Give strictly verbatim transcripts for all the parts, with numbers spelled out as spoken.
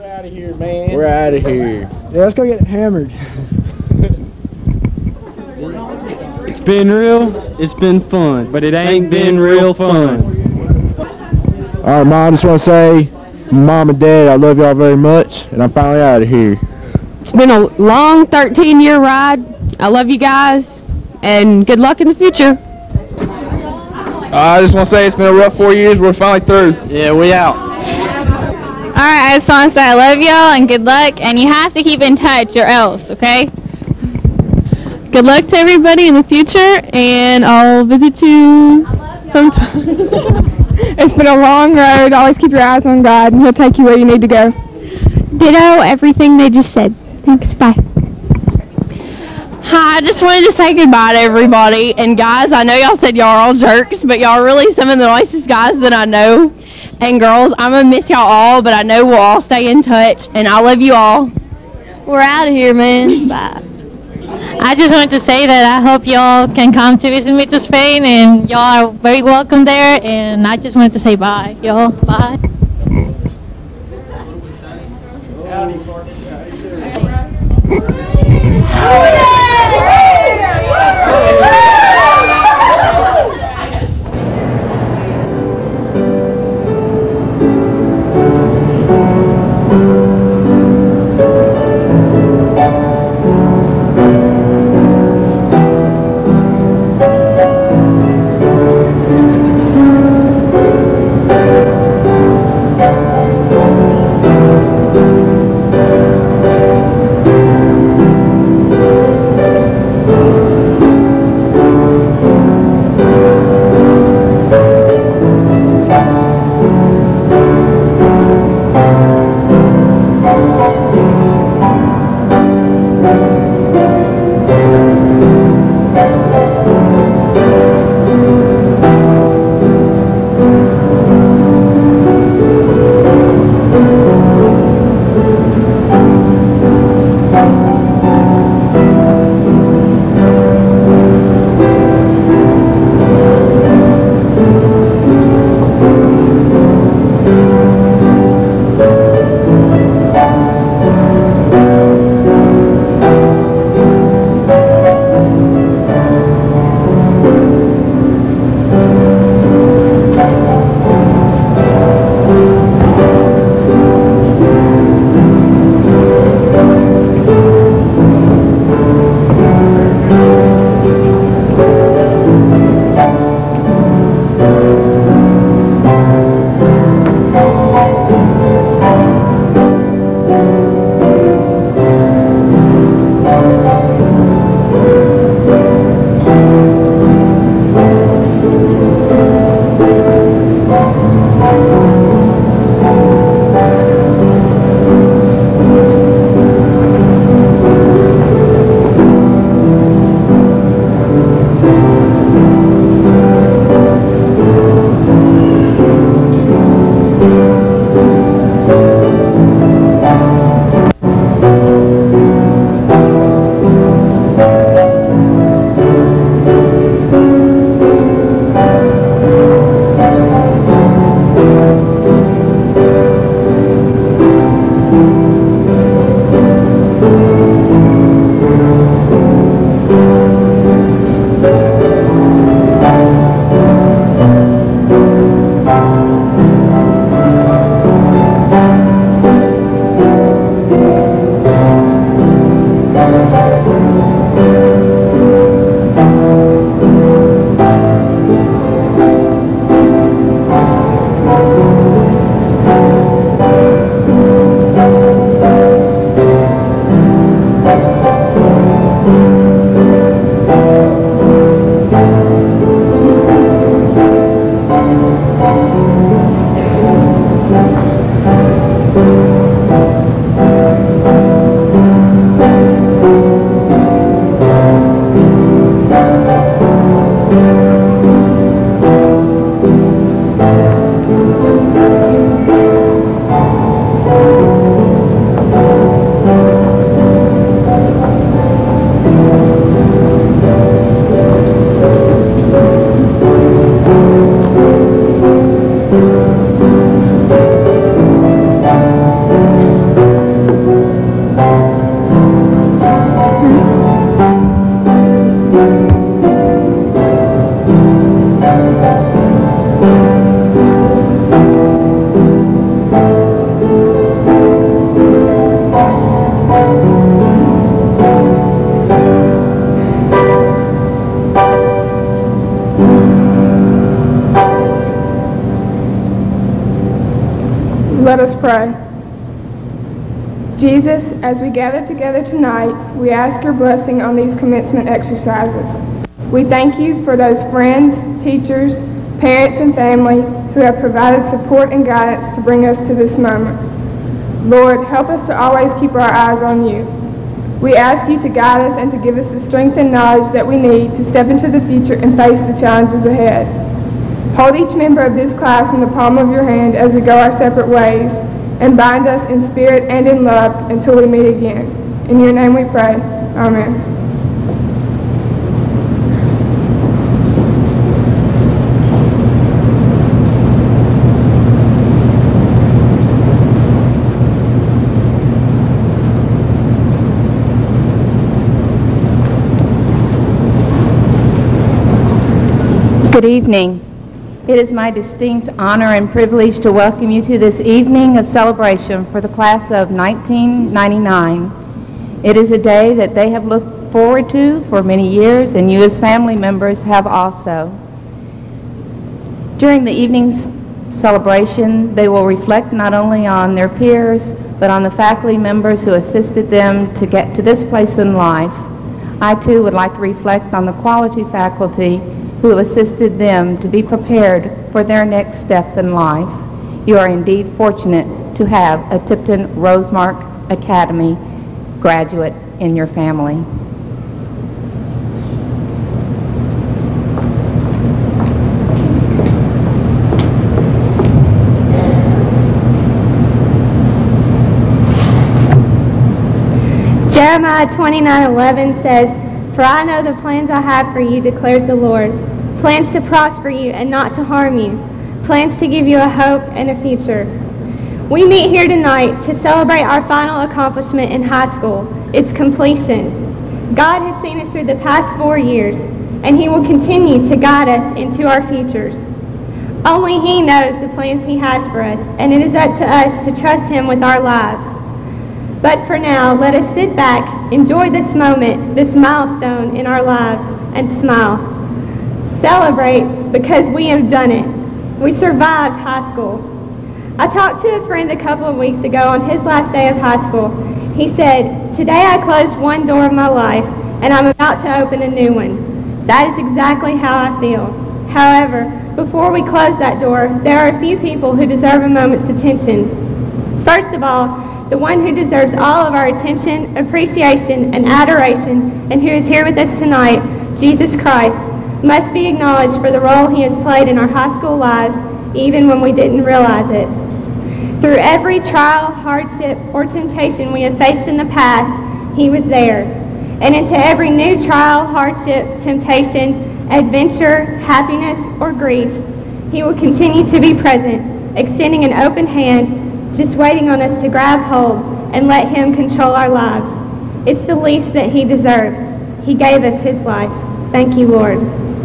We're out of here, man. We're out of here. Yeah, let's go get hammered. It's been real, it's been fun, but it ain't been real fun. All right, Mom, I just want to say, Mom and Dad, I love y'all very much, and I'm finally out of here. It's been a long thirteen-year ride. I love you guys, and good luck in the future. Uh, I just want to say it's been a rough four years. We're finally through. Yeah, we out. All right, I just want to say I love y'all and good luck, and you have to keep in touch or else, okay? Good luck to everybody in the future, and I'll visit you sometime. It's been a long road. Always keep your eyes on God, and He'll take you where you need to go. Ditto everything they just said. Thanks, bye. Hi, I just wanted to say goodbye to everybody. And guys, I know y'all said y'all are all jerks, but y'all are really some of the nicest guys that I know. And girls, I'm going to miss y'all all, but I know we'll all stay in touch. And I love you all. We're out of here, man. Bye. I just wanted to say that I hope y'all can come to visit me to Spain, and y'all are very welcome there. And I just wanted to say bye, y'all. Bye. Let us pray. Jesus, as we gather together tonight, we ask your blessing on these commencement exercises. We thank you for those friends, teachers, parents, and family who have provided support and guidance to bring us to this moment. Lord, help us to always keep our eyes on you. We ask you to guide us and to give us the strength and knowledge that we need to step into the future and face the challenges ahead. Hold each member of this class in the palm of your hand as we go our separate ways, and bind us in spirit and in love until we meet again. In your name we pray. Amen. Good evening. It is my distinct honor and privilege to welcome you to this evening of celebration for the class of nineteen ninety-nine. It is a day that they have looked forward to for many years, and you as family members have also. During the evening's celebration, they will reflect not only on their peers, but on the faculty members who assisted them to get to this place in life. I too would like to reflect on the quality faculty who assisted them to be prepared for their next step in life. You are indeed fortunate to have a Tipton Rosemark Academy graduate in your family. Jeremiah twenty-nine eleven says, "For I know the plans I have for you, declares the Lord, plans to prosper you and not to harm you, plans to give you a hope and a future." We meet here tonight to celebrate our final accomplishment in high school, its completion. God has seen us through the past four years, and he will continue to guide us into our futures. Only he knows the plans he has for us, and it is up to us to trust him with our lives. But for now, let us sit back, enjoy this moment, this milestone in our lives, and smile. Celebrate because we have done it. We survived high school. I talked to a friend a couple of weeks ago on his last day of high school. He said, "Today I closed one door of my life, and I'm about to open a new one." That is exactly how I feel. However, before we close that door, there are a few people who deserve a moment's attention. First of all, the one who deserves all of our attention, appreciation, and adoration, and who is here with us tonight, Jesus Christ, must be acknowledged for the role he has played in our high school lives, even when we didn't realize it. Through every trial, hardship, or temptation we have faced in the past, he was there. And into every new trial, hardship, temptation, adventure, happiness, or grief, he will continue to be present, extending an open hand, just waiting on us to grab hold and let him control our lives. It's the least that he deserves. He gave us his life. Thank you, Lord.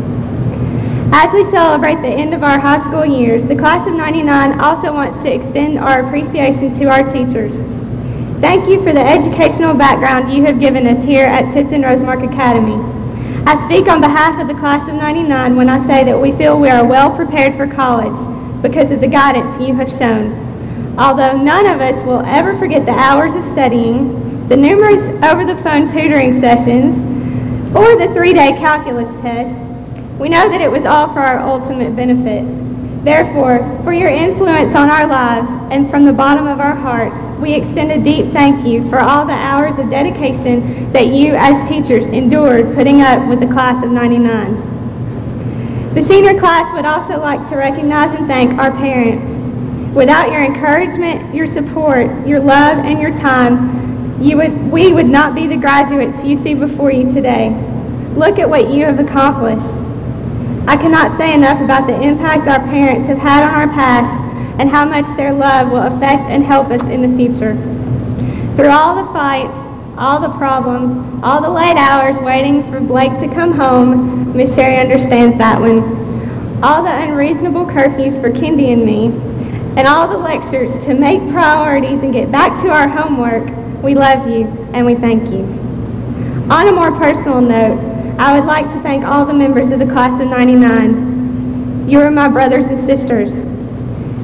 As we celebrate the end of our high school years, the class of ninety-nine also wants to extend our appreciation to our teachers. Thank you for the educational background you have given us here at Tipton Rosemark Academy. I speak on behalf of the class of ninety-nine when I say that we feel we are well prepared for college because of the guidance you have shown. Although none of us will ever forget the hours of studying, the numerous over-the-phone tutoring sessions, or the three-day calculus test, we know that it was all for our ultimate benefit. Therefore, for your influence on our lives and from the bottom of our hearts, we extend a deep thank you for all the hours of dedication that you as teachers endured putting up with the class of ninety-nine. The senior class would also like to recognize and thank our parents. Without your encouragement, your support, your love, and your time, you would, we would not be the graduates you see before you today. Look at what you have accomplished. I cannot say enough about the impact our parents have had on our past and how much their love will affect and help us in the future. Through all the fights, all the problems, all the late hours waiting for Blake to come home, Miss Sherry understands that one, all the unreasonable curfews for Kendi and me, and all the lectures to make priorities and get back to our homework, we love you and we thank you. On a more personal note, I would like to thank all the members of the class of ninety-nine. You are my brothers and sisters.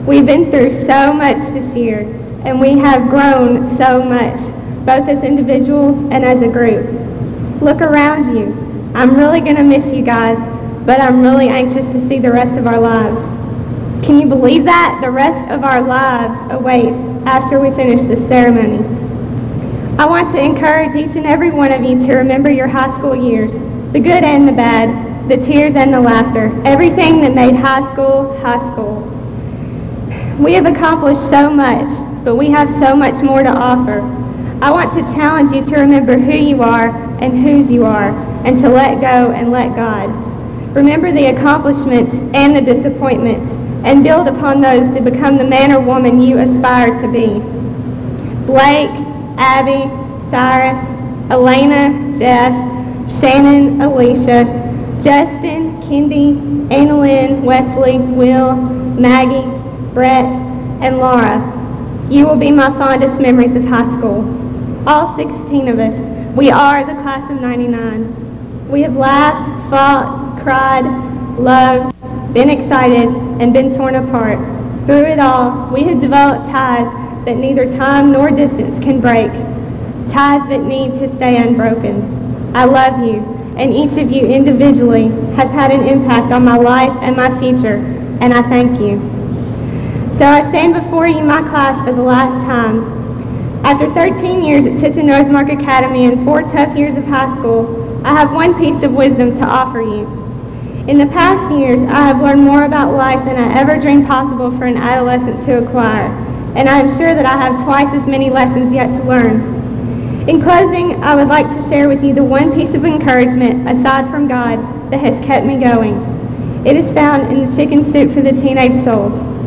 We've been through so much this year, and we have grown so much, both as individuals and as a group. Look around you. I'm really going to miss you guys, but I'm really anxious to see the rest of our lives. Can you believe that? The rest of our lives awaits after we finish this ceremony. I want to encourage each and every one of you to remember your high school years, the good and the bad, the tears and the laughter, everything that made high school high school. We have accomplished so much, but we have so much more to offer. I want to challenge you to remember who you are and whose you are, and to let go and let God. Remember the accomplishments and the disappointments, and build upon those to become the man or woman you aspire to be. Blake, Abby, Cyrus, Elena, Jeff, Shannon, Alicia, Justin, Kendi, Annalyn, Wesley, Will, Maggie, Brett, and Laura. You will be my fondest memories of high school. All sixteen of us. We are the class of ninety-nine. We have laughed, fought, cried, loved, been excited, and been torn apart. Through it all, we have developed ties that neither time nor distance can break, ties that need to stay unbroken. I love you, and each of you individually has had an impact on my life and my future, and I thank you. So I stand before you, my class, for the last time. After thirteen years at Tipton Rosemark Academy and four tough years of high school, I have one piece of wisdom to offer you. In the past years, I have learned more about life than I ever dreamed possible for an adolescent to acquire, and I am sure that I have twice as many lessons yet to learn. In closing, I would like to share with you the one piece of encouragement, aside from God, that has kept me going. It is found in the Chicken Soup for the Teenage Soul.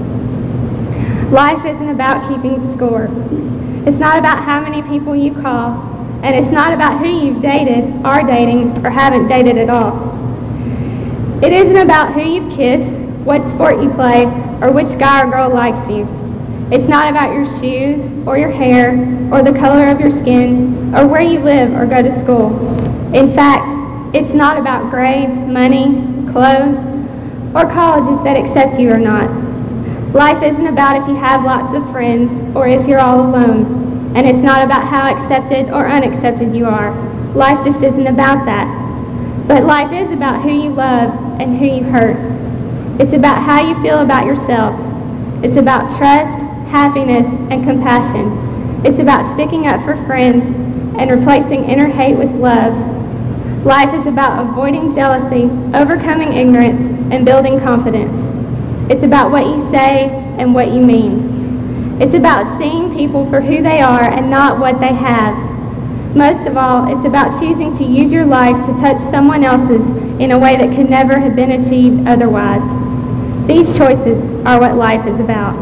Life isn't about keeping score. It's not about how many people you call, and it's not about who you've dated, are dating, or haven't dated at all. It isn't about who you've kissed, what sport you play, or which guy or girl likes you. It's not about your shoes, or your hair, or the color of your skin, or where you live or go to school. In fact, it's not about grades, money, clothes, or colleges that accept you or not. Life isn't about if you have lots of friends or if you're all alone. And it's not about how accepted or unaccepted you are. Life just isn't about that. But life is about who you love and who you hurt. It's about how you feel about yourself. It's about trust, happiness, and compassion. It's about sticking up for friends and replacing inner hate with love. Life is about avoiding jealousy, overcoming ignorance, and building confidence. It's about what you say and what you mean. It's about seeing people for who they are and not what they have. Most of all, it's about choosing to use your life to touch someone else's in a way that could never have been achieved otherwise. These choices are what life is about.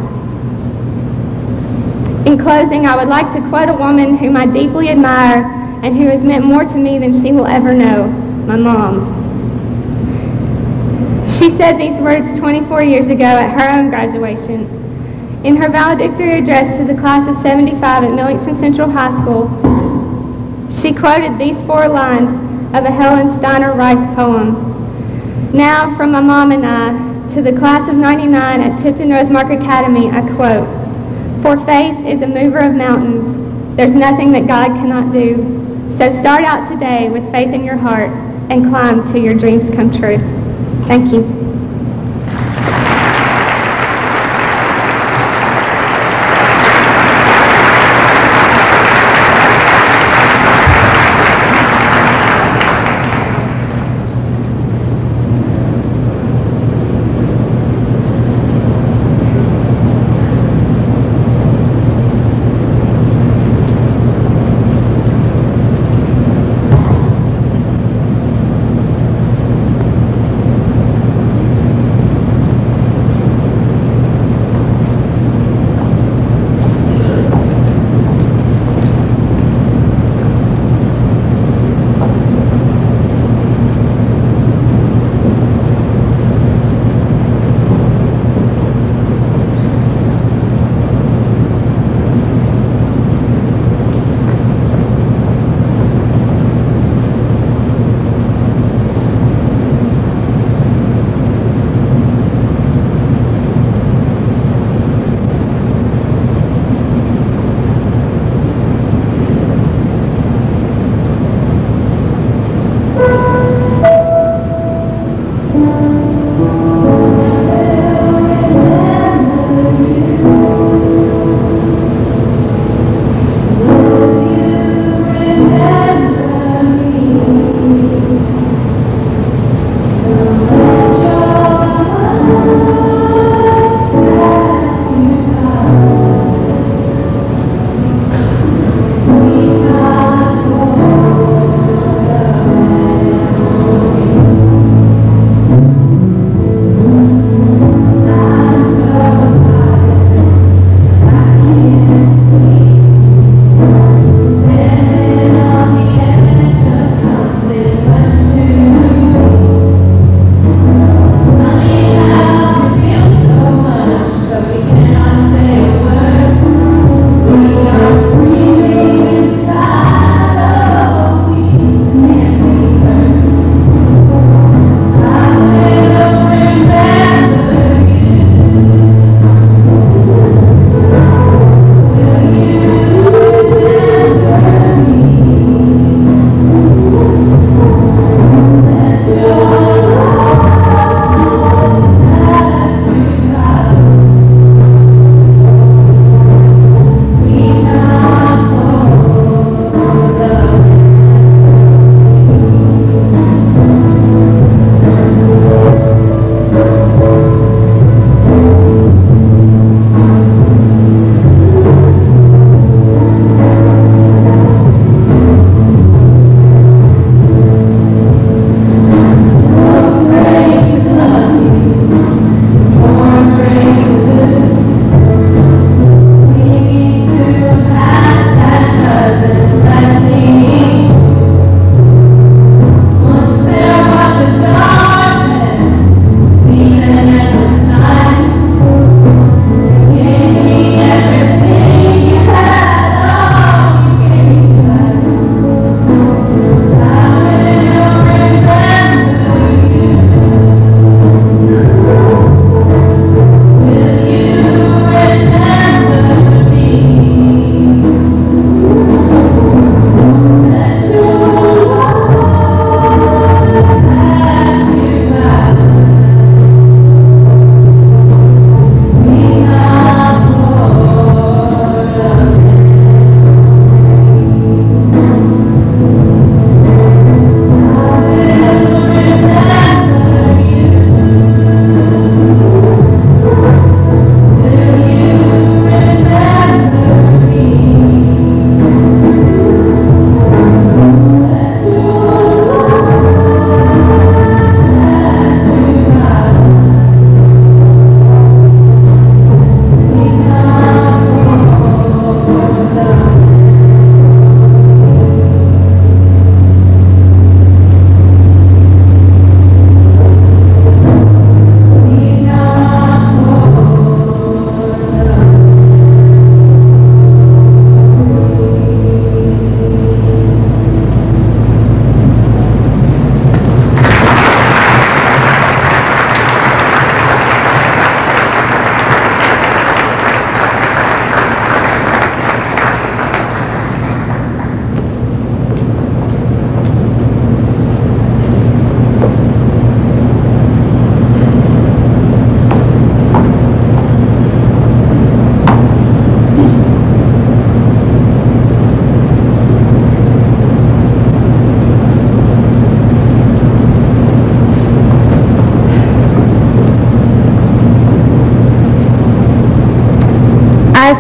In closing, I would like to quote a woman whom I deeply admire and who has meant more to me than she will ever know, my mom. She said these words twenty-four years ago at her own graduation. In her valedictory address to the class of seventy-five at Millington Central High School, she quoted these four lines of a Helen Steiner Rice poem. Now, from my mom and I, to the class of ninety-nine at Tipton Rosemark Academy, I quote, "For faith is a mover of mountains. There's nothing that God cannot do. So start out today with faith in your heart and climb till your dreams come true." Thank you.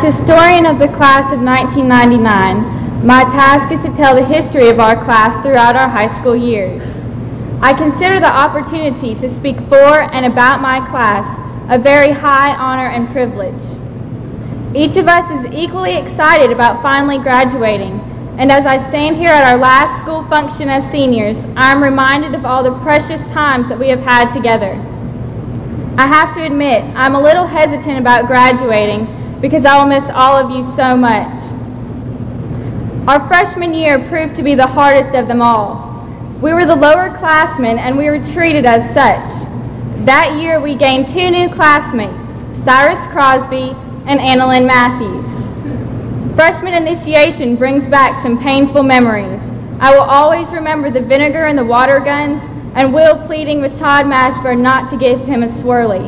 historian of the class of nineteen ninety-nine, my task is to tell the history of our class throughout our high school years. I consider the opportunity to speak for and about my class a very high honor and privilege. Each of us is equally excited about finally graduating, and as I stand here at our last school function as seniors, I am reminded of all the precious times that we have had together. I have to admit, I'm a little hesitant about graduating because I will miss all of you so much. Our freshman year proved to be the hardest of them all. We were the lower classmen and we were treated as such. That year we gained two new classmates, Cyrus Crosby and Annalyn Matthews. Freshman initiation brings back some painful memories. I will always remember the vinegar and the water guns and Will pleading with Todd Mashburn not to give him a swirly.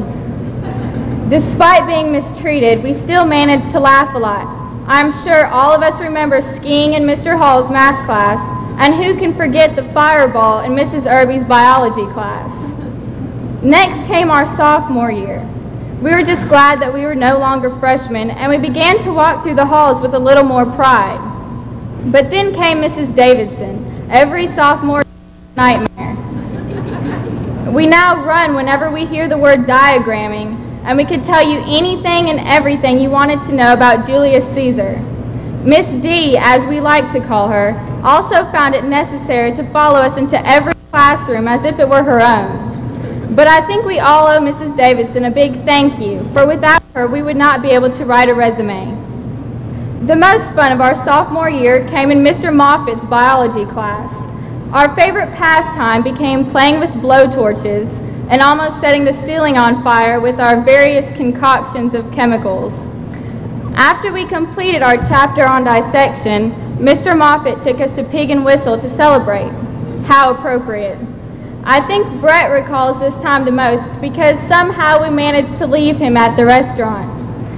Despite being mistreated, we still managed to laugh a lot. I'm sure all of us remember skiing in Mister Hall's math class, and who can forget the fireball in Missus Irby's biology class. Next came our sophomore year. We were just glad that we were no longer freshmen, and we began to walk through the halls with a little more pride. But then came Missus Davidson, every sophomore nightmare. We now run whenever we hear the word diagramming, and we could tell you anything and everything you wanted to know about Julius Caesar. Miss D, as we like to call her, also found it necessary to follow us into every classroom as if it were her own. But I think we all owe Missus Davidson a big thank you, for without her we would not be able to write a resume. The most fun of our sophomore year came in Mister Moffitt's biology class. Our favorite pastime became playing with blowtorches and almost setting the ceiling on fire with our various concoctions of chemicals. After we completed our chapter on dissection, Mister Moffitt took us to Pig and Whistle to celebrate. How appropriate. I think Brett recalls this time the most because somehow we managed to leave him at the restaurant.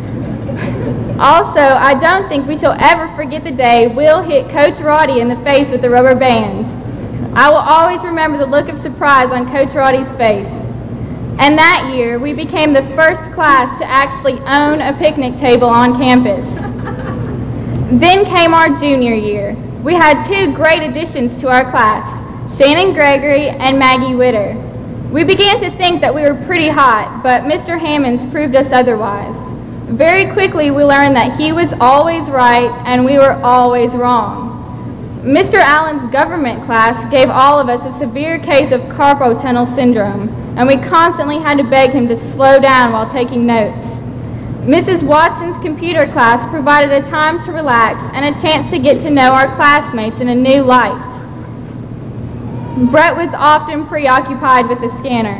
Also, I don't think we shall ever forget the day Will hit Coach Roddy in the face with the rubber band. I will always remember the look of surprise on Coach Roddy's face. And that year, we became the first class to actually own a picnic table on campus. Then came our junior year. We had two great additions to our class, Shannon Gregory and Maggie Witter. We began to think that we were pretty hot, but Mister Hammonds proved us otherwise. Very quickly, we learned that he was always right and we were always wrong. Mister Allen's government class gave all of us a severe case of carpal tunnel syndrome, and we constantly had to beg him to slow down while taking notes. Missus Watson's computer class provided a time to relax and a chance to get to know our classmates in a new light. Brett was often preoccupied with the scanner.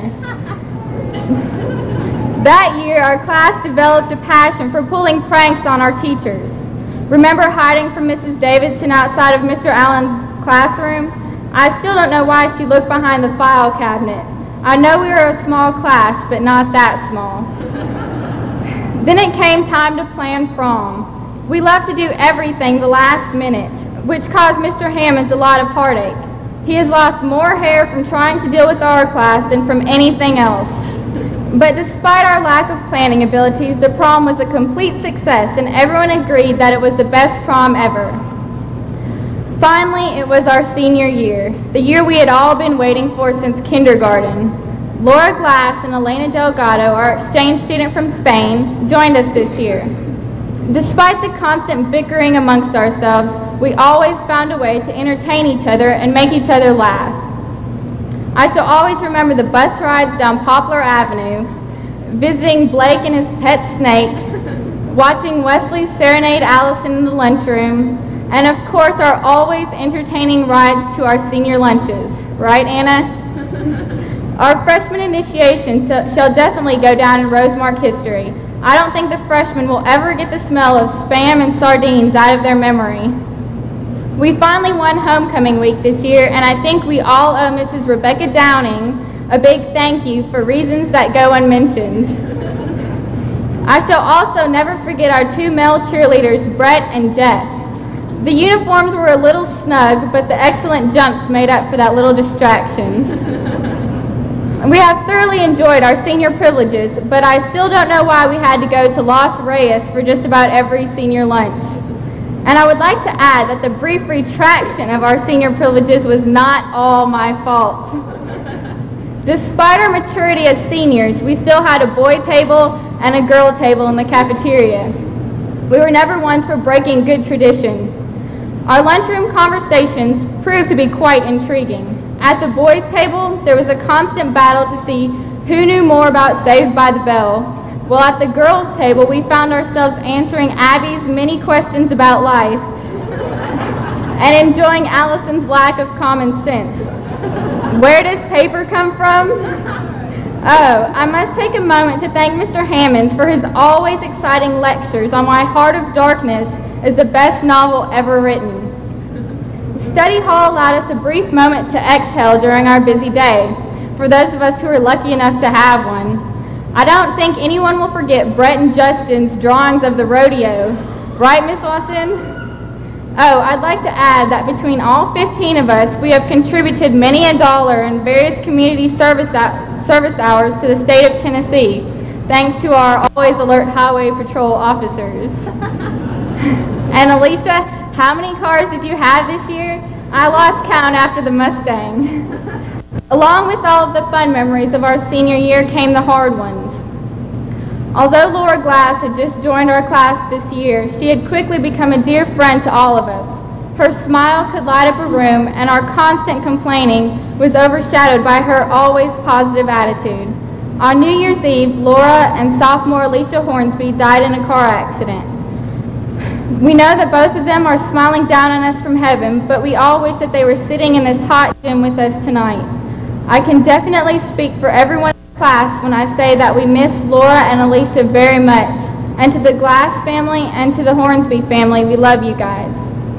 That year, our class developed a passion for pulling pranks on our teachers. Remember hiding from Missus Davidson outside of Mister Allen's classroom? I still don't know why she looked behind the file cabinet. I know we were a small class, but not that small. Then it came time to plan prom. We loved to do everything the last minute, which caused Mister Hammonds a lot of heartache. He has lost more hair from trying to deal with our class than from anything else. But despite our lack of planning abilities, the prom was a complete success and everyone agreed that it was the best prom ever. Finally, it was our senior year, the year we had all been waiting for since kindergarten. Laura Glass and Elena Delgado, our exchange student from Spain, joined us this year. Despite the constant bickering amongst ourselves, we always found a way to entertain each other and make each other laugh. I shall always remember the bus rides down Poplar Avenue, visiting Blake and his pet snake, watching Wesley serenade Allison in the lunchroom, and of course our always entertaining rides to our senior lunches. Right, Anna? Our freshman initiation shall definitely go down in Rosemark history. I don't think the freshmen will ever get the smell of Spam and sardines out of their memory. We finally won homecoming week this year, and I think we all owe Missus Rebecca Downing a big thank you for reasons that go unmentioned. I shall also never forget our two male cheerleaders, Brett and Jeff. The uniforms were a little snug, but the excellent jumps made up for that little distraction. We have thoroughly enjoyed our senior privileges, but I still don't know why we had to go to Los Reyes for just about every senior lunch. And I would like to add that the brief retraction of our senior privileges was not all my fault. Despite our maturity as seniors, we still had a boy table and a girl table in the cafeteria. We were never ones for breaking good tradition. Our lunchroom conversations proved to be quite intriguing. At the boys' table, there was a constant battle to see who knew more about Saved by the Bell, while at the girls' table, we found ourselves answering Abby's many questions about life and enjoying Allison's lack of common sense. Where does paper come from? Oh, I must take a moment to thank Mister Hammonds for his always exciting lectures on why Heart of Darkness is the best novel ever written. Study hall allowed us a brief moment to exhale during our busy day, for those of us who are lucky enough to have one. I don't think anyone will forget Brett and Justin's drawings of the rodeo. Right, Miss Watson? Oh, I'd like to add that between all fifteen of us, we have contributed many a dollar in various community service, service hours to the state of Tennessee, thanks to our always alert highway patrol officers. And Alicia, how many cars did you have this year? I lost count after the Mustang. Along with all of the fun memories of our senior year came the hard ones. Although Laura Glass had just joined our class this year, she had quickly become a dear friend to all of us. Her smile could light up a room, and our constant complaining was overshadowed by her always positive attitude. On New Year's Eve, Laura and sophomore Alicia Hornsby died in a car accident. We know that both of them are smiling down on us from heaven, but we all wish that they were sitting in this hot gym with us tonight. I can definitely speak for everyone in the class when I say that we miss Laura and Alicia very much. And to the Glass family and to the Hornsby family, we love you guys.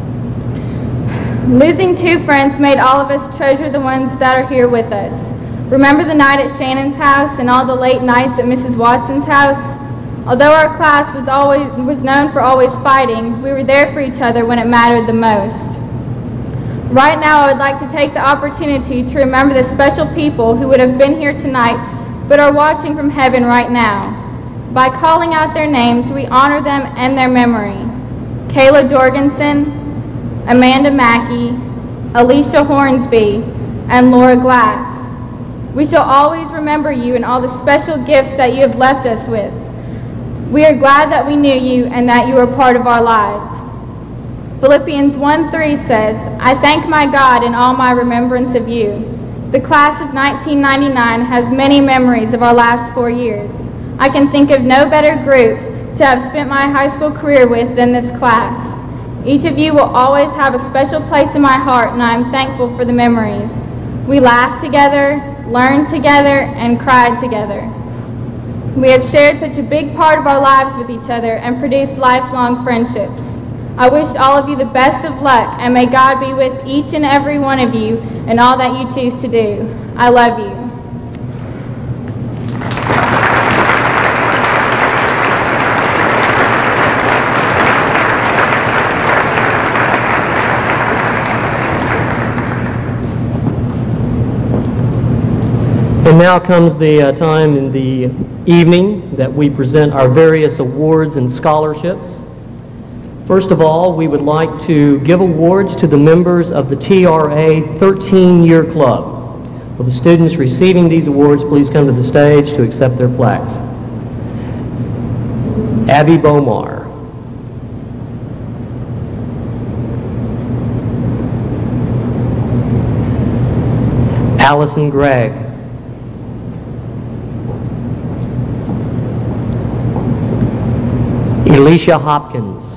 Losing two friends made all of us treasure the ones that are here with us. Remember the night at Shannon's house and all the late nights at Missus Watson's house? Although our class was always was known for always fighting, we were there for each other when it mattered the most. Right now, I would like to take the opportunity to remember the special people who would have been here tonight but are watching from heaven right now. By calling out their names, we honor them and their memory. Kayla Jorgensen, Amanda Mackey, Alicia Hornsby, and Laura Glass. We shall always remember you and all the special gifts that you have left us with. We are glad that we knew you and that you were part of our lives. Philippians one three says, I thank my God in all my remembrance of you. The class of nineteen ninety-nine has many memories of our last four years. I can think of no better group to have spent my high school career with than this class. Each of you will always have a special place in my heart, and I am thankful for the memories. We laughed together, learned together, and cried together. We have shared such a big part of our lives with each other and produced lifelong friendships. I wish all of you the best of luck, and may God be with each and every one of you in all that you choose to do. I love you. And now comes the uh, time in the evening that we present our various awards and scholarships. First of all, we would like to give awards to the members of the T R A thirteen-year club. Will the students receiving these awards please come to the stage to accept their plaques? Abby Bomar. Allison Gregg. Alicia Hopkins.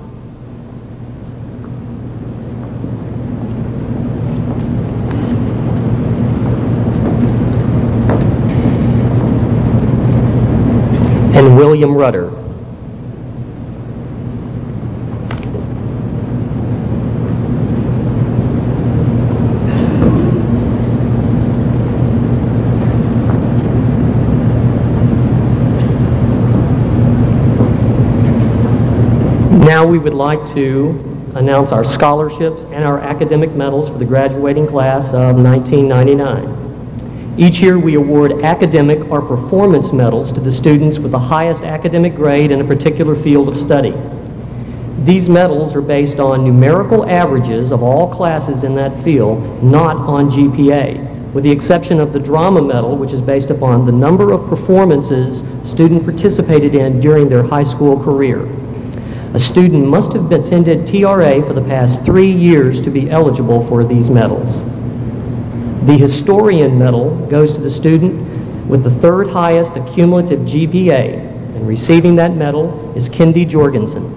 And William Rudder. Now we would like to announce our scholarships and our academic medals for the graduating class of nineteen ninety-nine. Each year we award academic or performance medals to the students with the highest academic grade in a particular field of study. These medals are based on numerical averages of all classes in that field, not on G P A, with the exception of the drama medal, which is based upon the number of performances a student participated in during their high school career. A student must have attended T R A for the past three years to be eligible for these medals. The historian medal goes to the student with the third highest accumulative G P A, and receiving that medal is Kendi Jorgensen.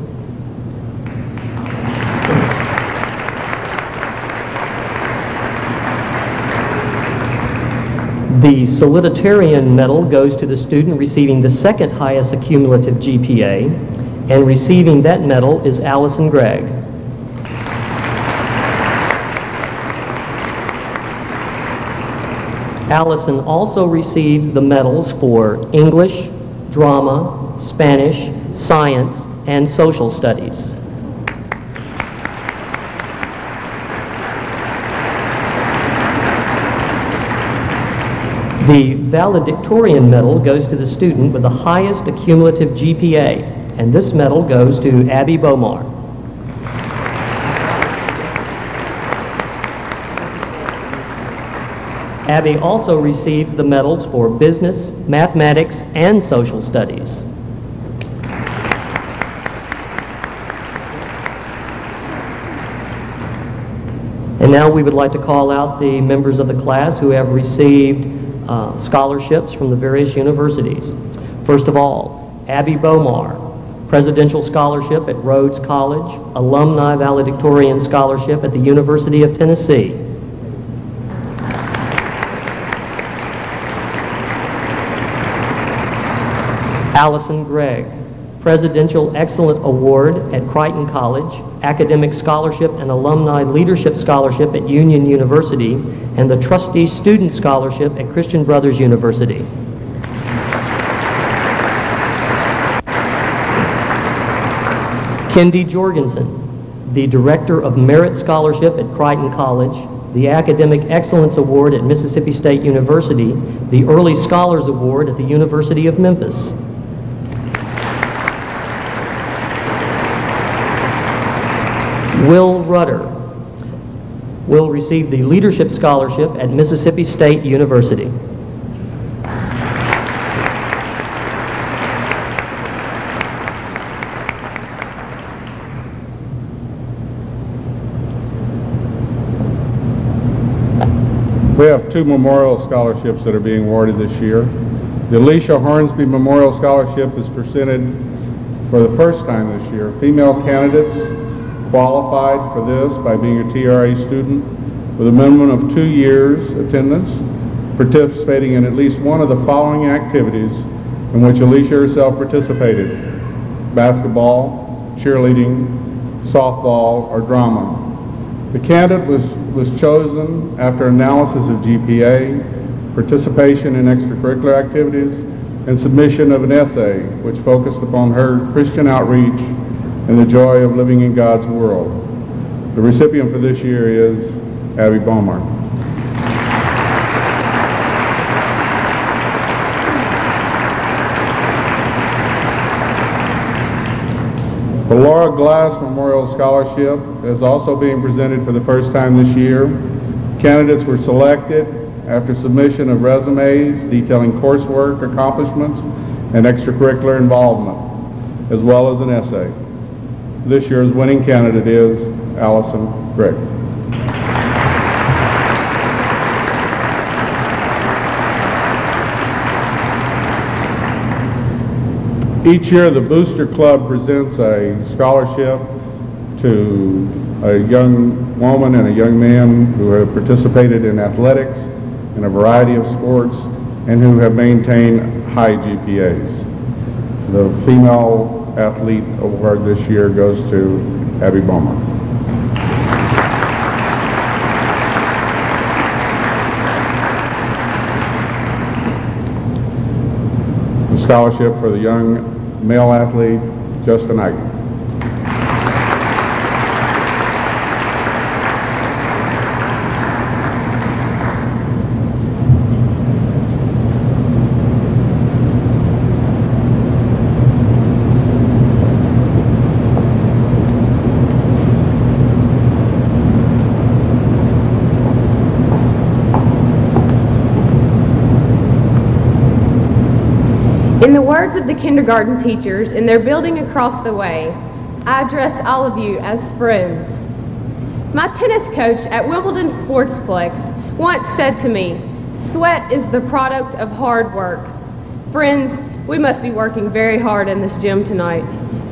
The salutatorian medal goes to the student receiving the second highest accumulative G P A, and receiving that medal is Allison Gregg. Allison also receives the medals for English, drama, Spanish, science, and social studies. The valedictorian medal goes to the student with the highest accumulative G P A, and this medal goes to Abby Bomar. Abby also receives the medals for business, mathematics, and social studies. And now we would like to call out the members of the class who have received uh, scholarships from the various universities. First of all, Abby Bomar, Presidential Scholarship at Rhodes College, Alumni Valedictorian Scholarship at the University of Tennessee. Allison Gregg, Presidential Excellent Award at Crichton College, Academic Scholarship and Alumni Leadership Scholarship at Union University, and the Trustee Student Scholarship at Christian Brothers University. Kendi Jorgensen, the Director of Merit Scholarship at Crichton College, the Academic Excellence Award at Mississippi State University, the Early Scholars Award at the University of Memphis. Will Rudder will receive the Leadership Scholarship at Mississippi State University. We have two memorial scholarships that are being awarded this year. The Alicia Hornsby Memorial Scholarship is presented for the first time this year. Female candidates qualified for this by being a T R A student with a minimum of two years attendance, participating in at least one of the following activities in which Alicia herself participated: basketball, cheerleading, softball, or drama. The candidate was, was chosen after analysis of G P A, participation in extracurricular activities, and submission of an essay which focused upon her Christian outreach and the joy of living in God's world. The recipient for this year is Abby Bomar. The Laura Glass Memorial Scholarship is also being presented for the first time this year. Candidates were selected after submission of resumes detailing coursework accomplishments and extracurricular involvement, as well as an essay. This year's winning candidate is Allison Gregg. Each year, the Booster Club presents a scholarship to a young woman and a young man who have participated in athletics in a variety of sports and who have maintained high G P As. The female athlete award this year goes to Abby Bomar. The scholarship for the young male athlete, Justin Agnew. words of the kindergarten teachers in their building across the way, I address all of you as friends. My tennis coach at Wimbledon Sportsplex once said to me, "Sweat is the product of hard work." Friends, we must be working very hard in this gym tonight.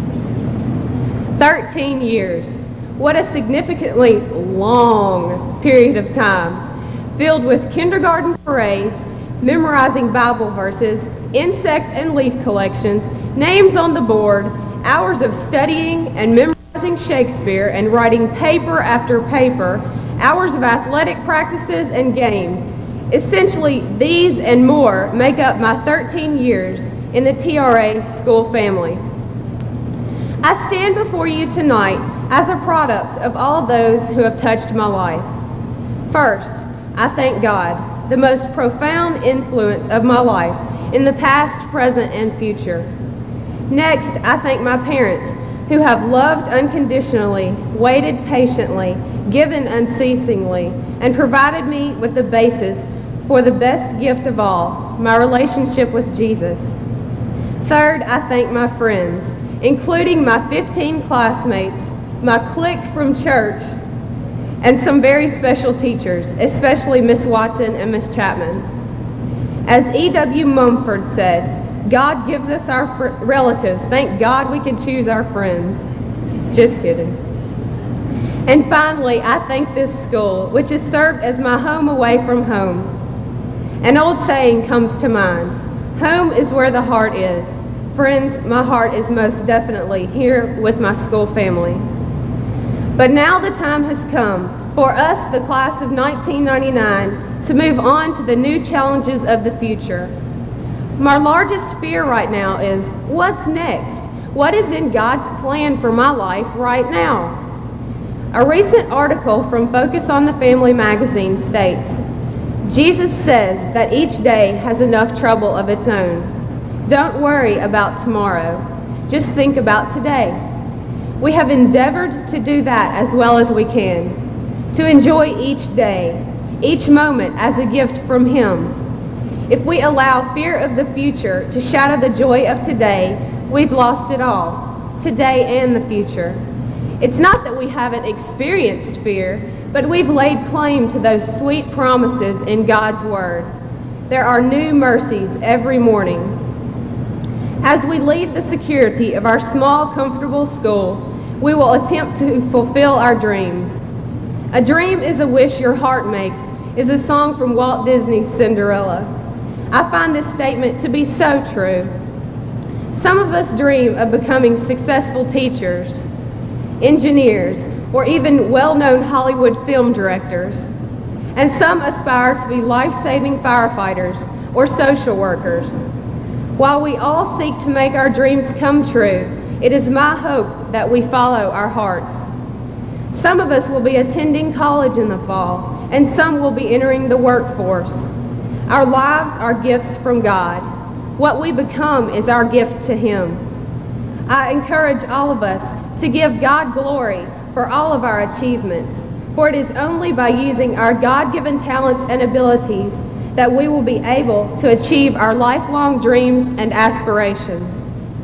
thirteen years. What a significantly long period of time, filled with kindergarten parades, memorizing Bible verses, insect and leaf collections, names on the board, hours of studying and memorizing Shakespeare and writing paper after paper, hours of athletic practices and games. Essentially, these and more make up my thirteen years in the T R A school family. I stand before you tonight as a product of all those who have touched my life. First, I thank God, the most profound influence of my life in the past, present, and future. Next, I thank my parents who have loved unconditionally, waited patiently, given unceasingly, and provided me with the basis for the best gift of all, my relationship with Jesus. Third, I thank my friends, including my fifteen classmates, my clique from church, and some very special teachers, especially Miss Watson and Miss Chapman. As E W Mumford said, God gives us our fr- relatives. Thank God we can choose our friends. Just kidding. And finally, I thank this school, which has served as my home away from home. An old saying comes to mind, home is where the heart is. Friends, my heart is most definitely here with my school family. But now the time has come for us, the class of nineteen ninety-nine, to move on to the new challenges of the future. My largest fear right now is, what's next? What is in God's plan for my life right now? A recent article from Focus on the Family magazine states, Jesus says that each day has enough trouble of its own. Don't worry about tomorrow. Just think about today. We have endeavored to do that as well as we can, to enjoy each day, each moment as a gift from Him. If we allow fear of the future to shadow the joy of today, we've lost it all, today and the future. It's not that we haven't experienced fear, but we've laid claim to those sweet promises in God's Word. There are new mercies every morning. As we leave the security of our small, comfortable school, we will attempt to fulfill our dreams. A dream is a wish your heart makes is a song from Walt Disney's Cinderella. I find this statement to be so true. Some of us dream of becoming successful teachers, engineers, or even well-known Hollywood film directors. And some aspire to be life-saving firefighters or social workers. While we all seek to make our dreams come true, it is my hope that we follow our hearts. Some of us will be attending college in the fall, and some will be entering the workforce. Our lives are gifts from God. What we become is our gift to Him. I encourage all of us to give God glory for all of our achievements, for it is only by using our God-given talents and abilities that we will be able to achieve our lifelong dreams and aspirations.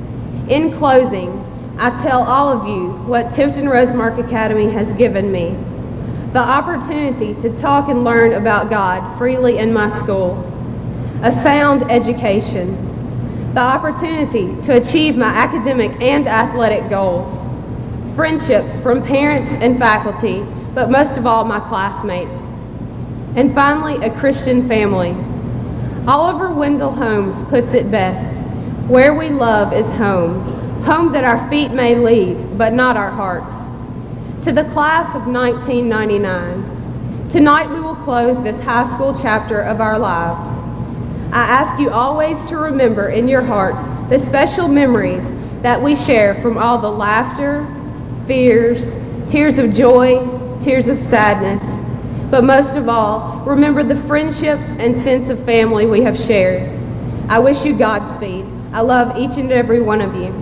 In closing, I tell all of you what Tifton Rosemark Academy has given me. The opportunity to talk and learn about God freely in my school. A sound education. The opportunity to achieve my academic and athletic goals. Friendships from parents and faculty, but most of all my classmates. And finally, a Christian family. Oliver Wendell Holmes puts it best, where we love is home, home that our feet may leave, but not our hearts. To the class of nineteen ninety-nine, tonight we will close this high school chapter of our lives. I ask you always to remember in your hearts the special memories that we share from all the laughter, fears, tears of joy, tears of sadness, but most of all, remember the friendships and sense of family we have shared. I wish you Godspeed. I love each and every one of you.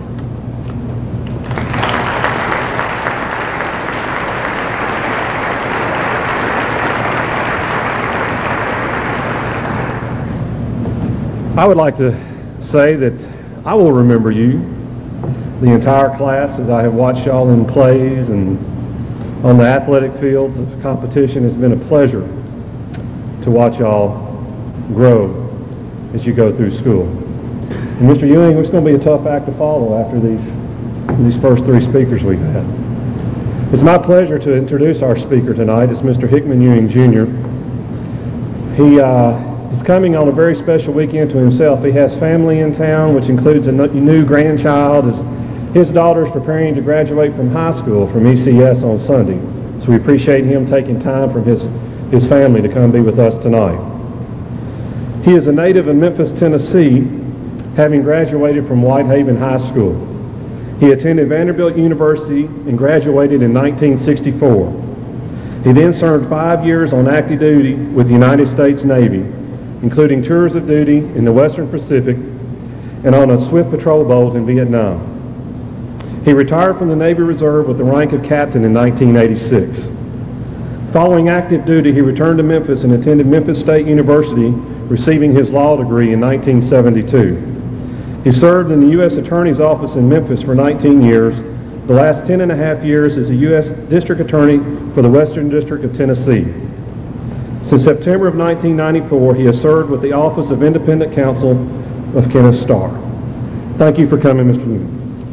I would like to say that I will remember you, the entire class, as I have watched y'all in plays and on the athletic fields of competition. It's been a pleasure to watch y'all grow as you go through school. And Mister Ewing, it's going to be a tough act to follow after these, these first three speakers we've had. It's my pleasure to introduce our speaker tonight. It's Mister Hickman Ewing, Junior He uh, is coming on a very special weekend to himself. He has family in town, which includes a new grandchild. His, his daughter is preparing to graduate from high school from E C S on Sunday. So we appreciate him taking time from his, his family to come be with us tonight. He is a native of Memphis, Tennessee, having graduated from Whitehaven High School. He attended Vanderbilt University and graduated in nineteen sixty-four. He then served five years on active duty with the United States Navy, including tours of duty in the Western Pacific and on a swift patrol boat in Vietnam. He retired from the Navy Reserve with the rank of captain in nineteen eighty-six. Following active duty, he returned to Memphis and attended Memphis State University, receiving his law degree in nineteen seventy-two. He served in the U S Attorney's Office in Memphis for nineteen years, the last ten and a half years as a U S District Attorney for the Western District of Tennessee. Since September of nineteen ninety-four, he has served with the Office of Independent Counsel of Kenneth Starr. Thank you for coming, Mister Newman.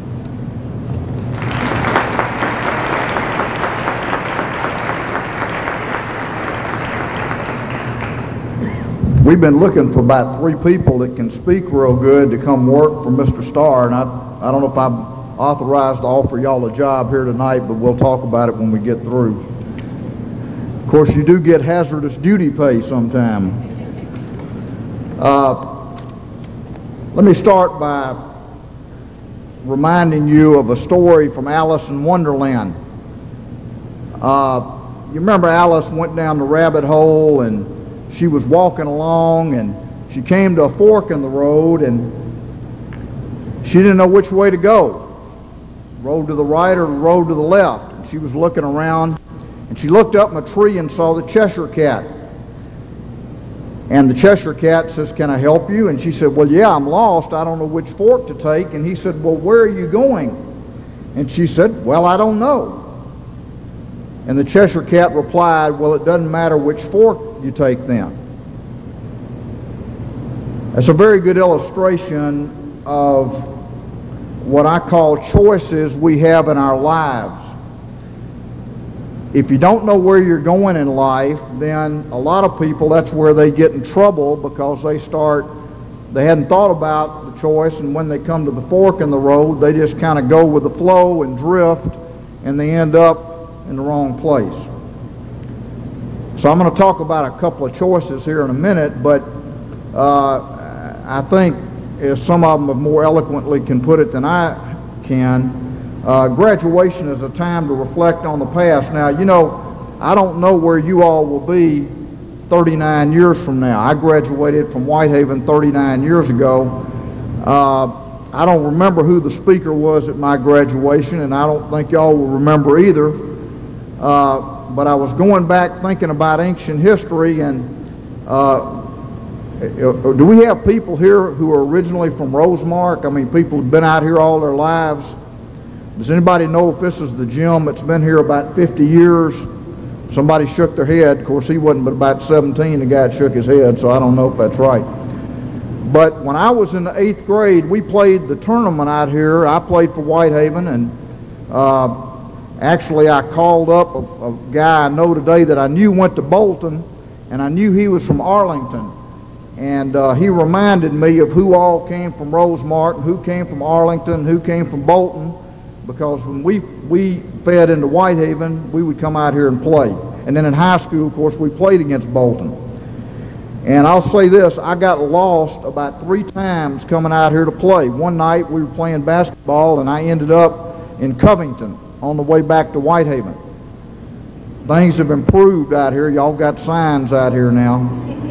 We've been looking for about three people that can speak real good to come work for Mister Starr, and I, I don't know if I'm authorized to offer y'all a job here tonight, but we'll talk about it when we get through. Of course, you do get hazardous duty pay sometime. Uh, let me start by reminding you of a story from Alice in Wonderland. Uh, you remember Alice went down the rabbit hole, and she was walking along, and she came to a fork in the road, and she didn't know which way to go. Road to the right or the road to the left. And she was looking around, and she looked up in a tree and saw the Cheshire Cat. And the Cheshire Cat says, "Can I help you?" And she said, "Well, yeah, I'm lost. I don't know which fork to take." And he said, "Well, where are you going?" And she said, "Well, I don't know." And the Cheshire Cat replied, "Well, it doesn't matter which fork you take then." That's a very good illustration of what I call choices we have in our lives. If you don't know where you're going in life, then a lot of people, that's where they get in trouble, because they start, they hadn't thought about the choice, and when they come to the fork in the road, they just kind of go with the flow and drift, and they end up in the wrong place. So I'm going to talk about a couple of choices here in a minute, but uh, I think, as some of them have more eloquently can put it than I can, uh, graduation is a time to reflect on the past. Now, you know, I don't know where you all will be thirty-nine years from now. I graduated from Whitehaven thirty-nine years ago. Uh, I don't remember who the speaker was at my graduation, and I don't think y'all will remember either. Uh, but I was going back thinking about ancient history, and uh, do we have people here who are originally from Rosemark? I mean, people who've been out here all their lives. Does anybody know if this is the gym that's been here about fifty years? Somebody shook their head. Of course, he wasn't but about seventeen, the guy that shook his head, so I don't know if that's right. But when I was in the eighth grade, we played the tournament out here. I played for Whitehaven, and uh, actually, I called up a, a guy I know today that I knew went to Bolton, and I knew he was from Arlington. And uh, he reminded me of who all came from Rosemark, who came from Arlington, who came from Bolton, because when we, we fed into Whitehaven, we would come out here and play. And then in high school, of course, we played against Bolton. And I'll say this, I got lost about three times coming out here to play. One night we were playing basketball, and I ended up in Covington on the way back to Whitehaven. Things have improved out here. Y'all got signs out here now.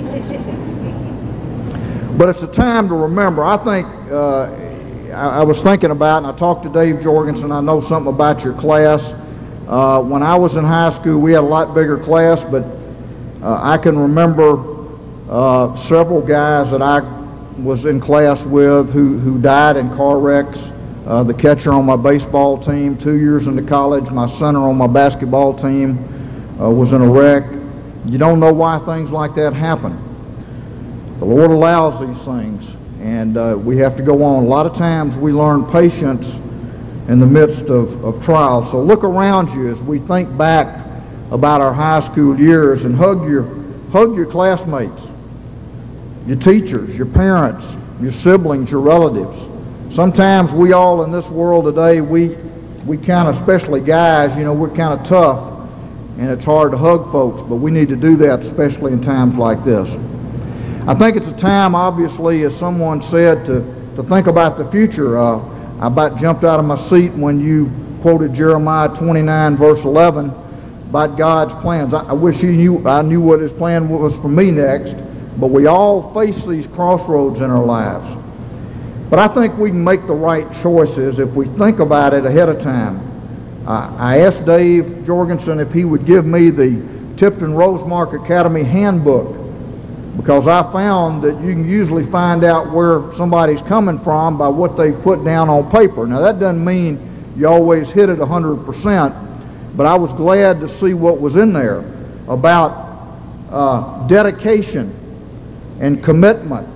But it's a time to remember. I think, uh, I, I was thinking about, and I talked to Dave Jorgensen, I know something about your class. Uh, when I was in high school, we had a lot bigger class, but uh, I can remember uh, several guys that I was in class with who, who died in car wrecks. Uh, the catcher on my baseball team, two years into college, my center on my basketball team uh, was in a wreck. You don't know why things like that happen. The Lord allows these things, and uh, we have to go on. A lot of times we learn patience in the midst of, of trials. So look around you as we think back about our high school years, and hug your, hug your classmates, your teachers, your parents, your siblings, your relatives. Sometimes we all in this world today, we, we kind of, especially guys, you know, we're kind of tough, and it's hard to hug folks, but we need to do that, especially in times like this. I think it's a time, obviously, as someone said, to, to think about the future. Uh, I about jumped out of my seat when you quoted Jeremiah twenty-nine, verse eleven, about God's plans. I, I wish you knew, I knew what his plan was for me next, but we all face these crossroads in our lives. But I think we can make the right choices if we think about it ahead of time. Uh, I asked Dave Jorgensen if he would give me the Tipton Rosemark Academy handbook, because I found that you can usually find out where somebody's coming from by what they've put down on paper. Now that doesn't mean you always hit it one hundred percent, but I was glad to see what was in there about uh, dedication and commitment,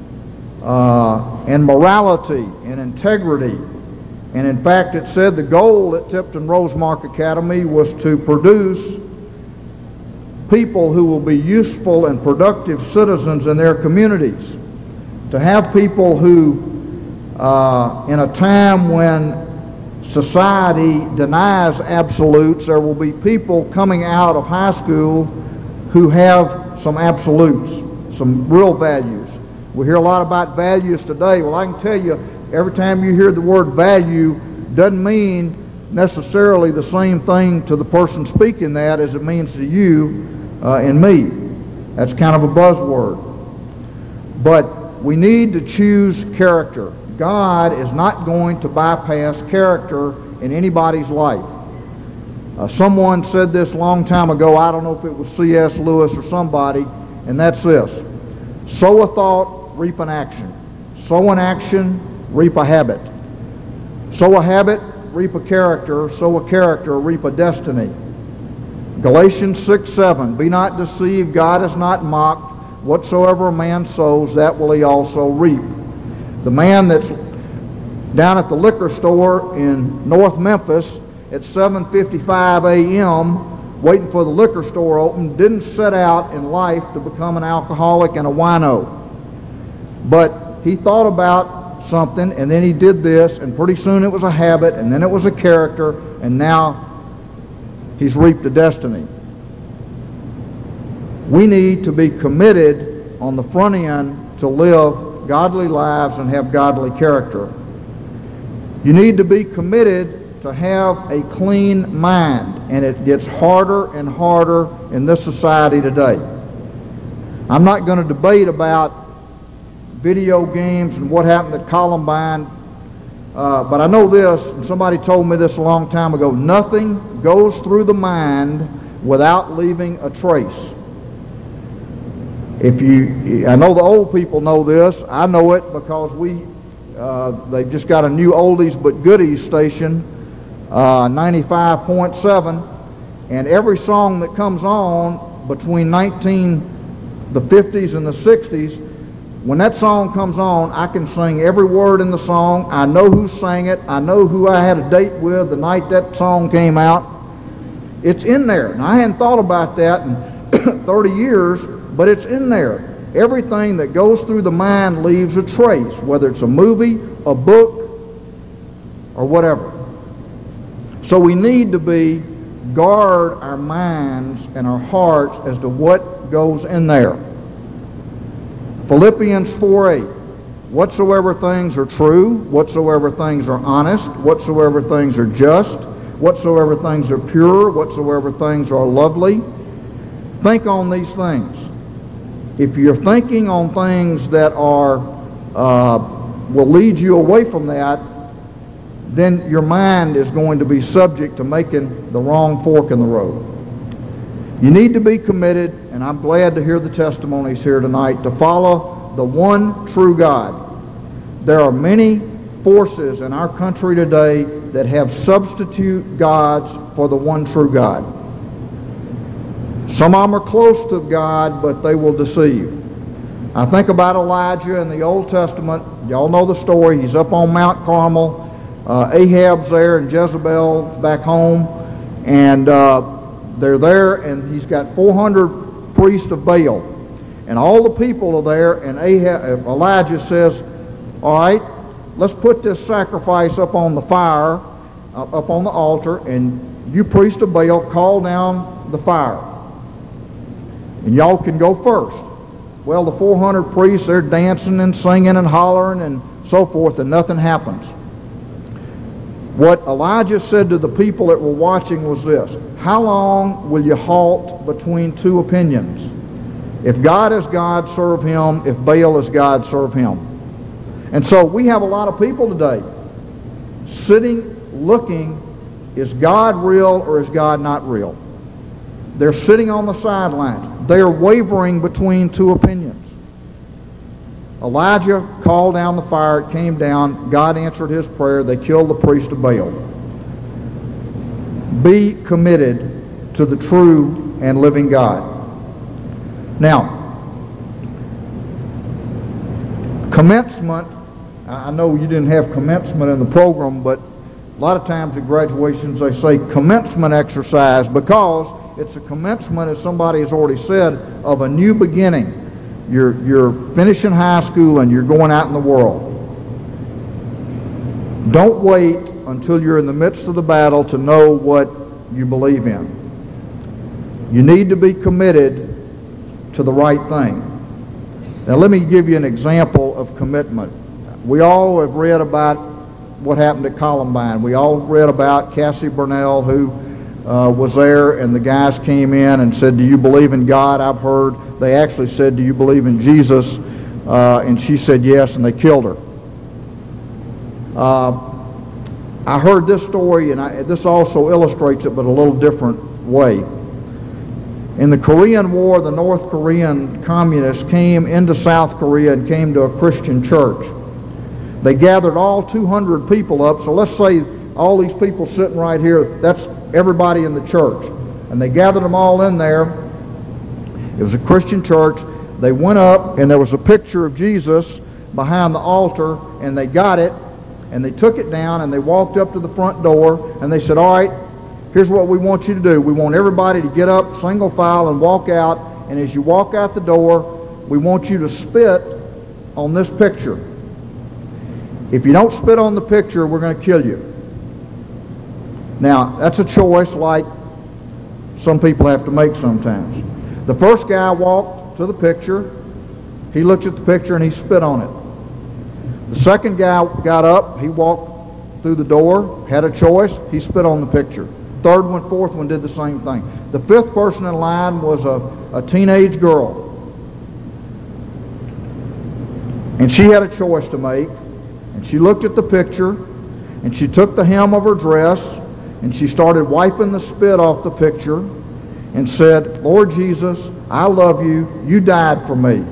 uh, and morality and integrity. And in fact, it said the goal at Tipton Rosemark Academy was to produce people who will be useful and productive citizens in their communities. To have people who, uh, in a time when society denies absolutes, there will be people coming out of high school who have some absolutes, some real values. We hear a lot about values today. Well, I can tell you, every time you hear the word value, doesn't mean necessarily the same thing to the person speaking that as it means to you uh, and me. That's kind of a buzzword. But we need to choose character. God is not going to bypass character in anybody's life. Uh, someone said this a long time ago, I don't know if it was C S Lewis or somebody, and that's this: sow a thought, reap an action. Sow an action, reap a habit. Sow a habit, reap a character. Sow a character, reap a destiny. Galatians six seven, be not deceived, God is not mocked. Whatsoever a man sows, that will he also reap. The man that's down at the liquor store in North Memphis at seven fifty-five a m waiting for the liquor store open didn't set out in life to become an alcoholic and a wino. But he thought about something, and then he did this, and pretty soon it was a habit, and then it was a character, and now he's reaped a destiny. We need to be committed on the front end to live godly lives and have godly character. You need to be committed to have a clean mind, and it gets harder and harder in this society today. I'm not going to debate about video games and what happened at Columbine, uh, but I know this, and somebody told me this a long time ago: nothing goes through the mind without leaving a trace. If you, I know the old people know this. I know it because we, uh, they've just got a new oldies but goodies station, uh, ninety-five point seven, and every song that comes on between nineteen the fifties and the sixties, when that song comes on, I can sing every word in the song. I know who sang it. I know who I had a date with the night that song came out. It's in there. And I hadn't thought about that in thirty years, but it's in there. Everything that goes through the mind leaves a trace, whether it's a movie, a book, or whatever. So we need to be, guard our minds and our hearts as to what goes in there. Philippians four eight, whatsoever things are true, whatsoever things are honest, whatsoever things are just, whatsoever things are pure, whatsoever things are lovely, think on these things. If you're thinking on things that are uh, will lead you away from that, then your mind is going to be subject to making the wrong fork in the road. You need to be committed, and I'm glad to hear the testimonies here tonight, to follow the one true God. There are many forces in our country today that have substitute gods for the one true God. Some of them are close to God, but they will deceive. I think about Elijah in the Old Testament. Y'all know the story. He's up on Mount Carmel. Uh, Ahab's there and Jezebel back home. And uh, they're there, and he's got four hundred priests of Baal. And all the people are there, and Ahab, Elijah says, all right, let's put this sacrifice up on the fire, uh, up on the altar, and you priest of Baal, call down the fire. And y'all can go first. Well, the four hundred priests, they're dancing and singing and hollering and so forth, and nothing happens. What Elijah said to the people that were watching was this: how long will you halt between two opinions? If God is God, serve him. If Baal is God, serve him. And so we have a lot of people today sitting, looking, is God real or is God not real? They're sitting on the sidelines. They are wavering between two opinions. Elijah called down the fire. It came down. God answered his prayer. They killed the priest of Baal. Be committed to the true and living God. Now, commencement, I know you didn't have commencement in the program, but a lot of times at graduations they say commencement exercise because it's a commencement, as somebody has already said, of a new beginning. You're, you're finishing high school and you're going out in the world. Don't wait until you're in the midst of the battle to know what you believe in. You need to be committed to the right thing. Now let me give you an example of commitment. We all have read about what happened at Columbine. We all read about Cassie Burnell, who uh, was there, and the guys came in and said, do you believe in God? I've heard. They actually said, do you believe in Jesus? Uh, and she said yes, and they killed her. Uh, I heard this story, and I, this also illustrates it, but a little different way. In the Korean War, the North Korean communists came into South Korea and came to a Christian church. They gathered all two hundred people up, so let's say all these people sitting right here, that's everybody in the church. And they gathered them all in there. It was a Christian church. They went up, and there was a picture of Jesus behind the altar, and they got it, and they took it down, and they walked up to the front door, and they said, all right, here's what we want you to do. We want everybody to get up, single file, and walk out, and as you walk out the door, we want you to spit on this picture. If you don't spit on the picture, we're going to kill you. Now, that's a choice like some people have to make sometimes. The first guy walked to the picture. He looked at the picture and he spit on it. The second guy got up. He walked through the door, had a choice. He spit on the picture. Third one, fourth one did the same thing. The fifth person in line was a, a teenage girl. And she had a choice to make. And she looked at the picture, and she took the hem of her dress, and she started wiping the spit off the picture, and said, Lord Jesus, I love you. You died for me.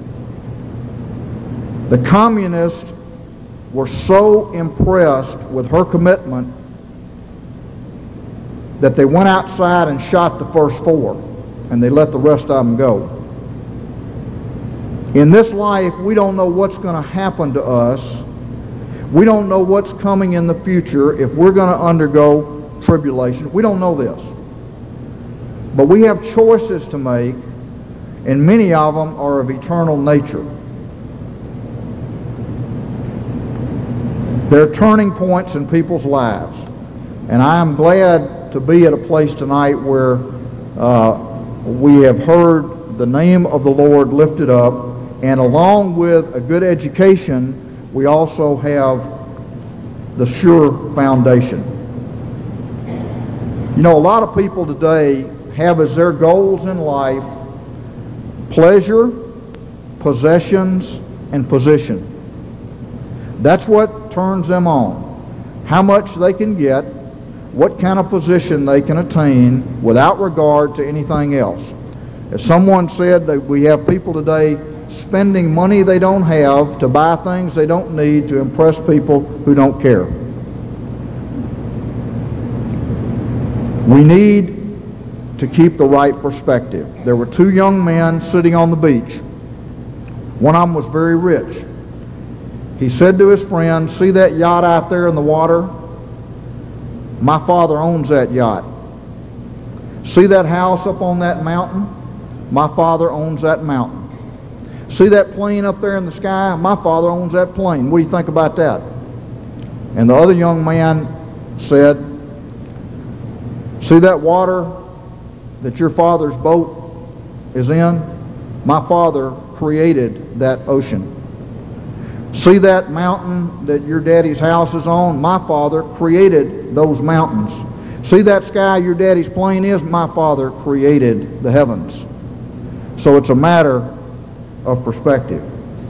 The communists were so impressed with her commitment that they went outside and shot the first four, and they let the rest of them go. In this life, we don't know what's going to happen to us. We don't know what's coming in the future if we're going to undergo tribulation. We don't know this. But we have choices to make, and many of them are of eternal nature. There are turning points in people's lives. And I am glad to be at a place tonight where uh, we have heard the name of the Lord lifted up, and along with a good education, we also have the sure foundation. You know, a lot of people today have as their goals in life pleasure, possessions, and position. That's what turns them on. How much they can get, what kind of position they can attain without regard to anything else. As someone said, that we have people today spending money they don't have to buy things they don't need to impress people who don't care. We need to keep the right perspective. There were two young men sitting on the beach. One of them was very rich. He said to his friend, "See that yacht out there in the water? My father owns that yacht. See that house up on that mountain? My father owns that mountain. See that plane up there in the sky? My father owns that plane. What do you think about that?" And the other young man said, "See that water that your father's boat is in? My father created that ocean. See that mountain that your daddy's house is on? My father created those mountains. See that sky your daddy's plane is? My father created the heavens." So it's a matter of perspective.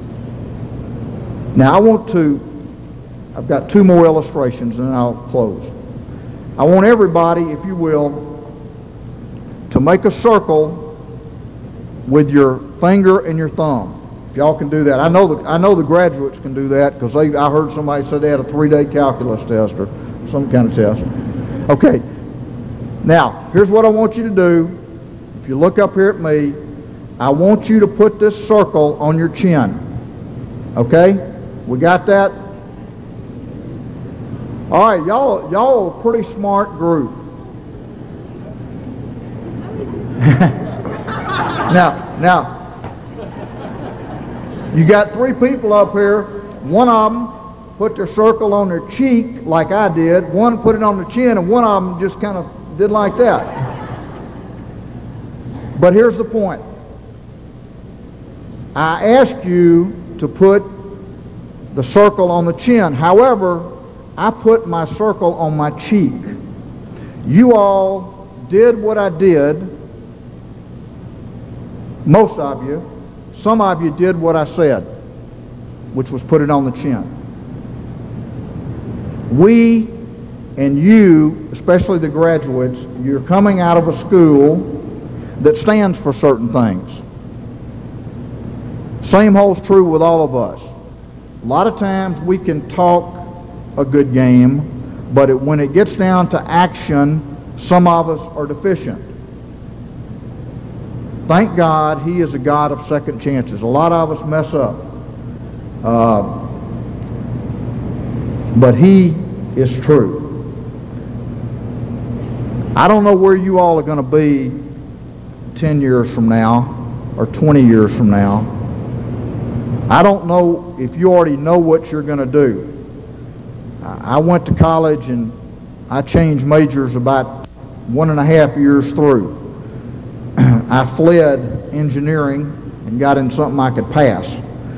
Now I want to, I've got two more illustrations and then I'll close. I want everybody, if you will, to make a circle with your finger and your thumb. If y'all can do that. I know the, I know the graduates can do that because they, I heard somebody say they had a three-day calculus test or some kind of test. Okay. Now, here's what I want you to do. If you look up here at me, I want you to put this circle on your chin. Okay? We got that? All right, y'all, y'all are a pretty smart group. now, now, you got three people up here. One of them put their circle on their cheek like I did. One put it on the chin, and one of them just kind of did like that. But here's the point. I asked you to put the circle on the chin. However, I put my circle on my cheek. You all did what I did. Most of you. Some of you did what I said, which was put it on the chin. We and you, especially the graduates, you're coming out of a school that stands for certain things. Same holds true with all of us. A lot of times we can talk a good game, but it, when it gets down to action, some of us are deficient. Thank God He is a God of second chances. A lot of us mess up. Uh, but He is true. I don't know where you all are going to be ten years from now or twenty years from now. I don't know if you already know what you're going to do. I went to college and I changed majors about one and a half years through. I fled engineering and got in something I could pass.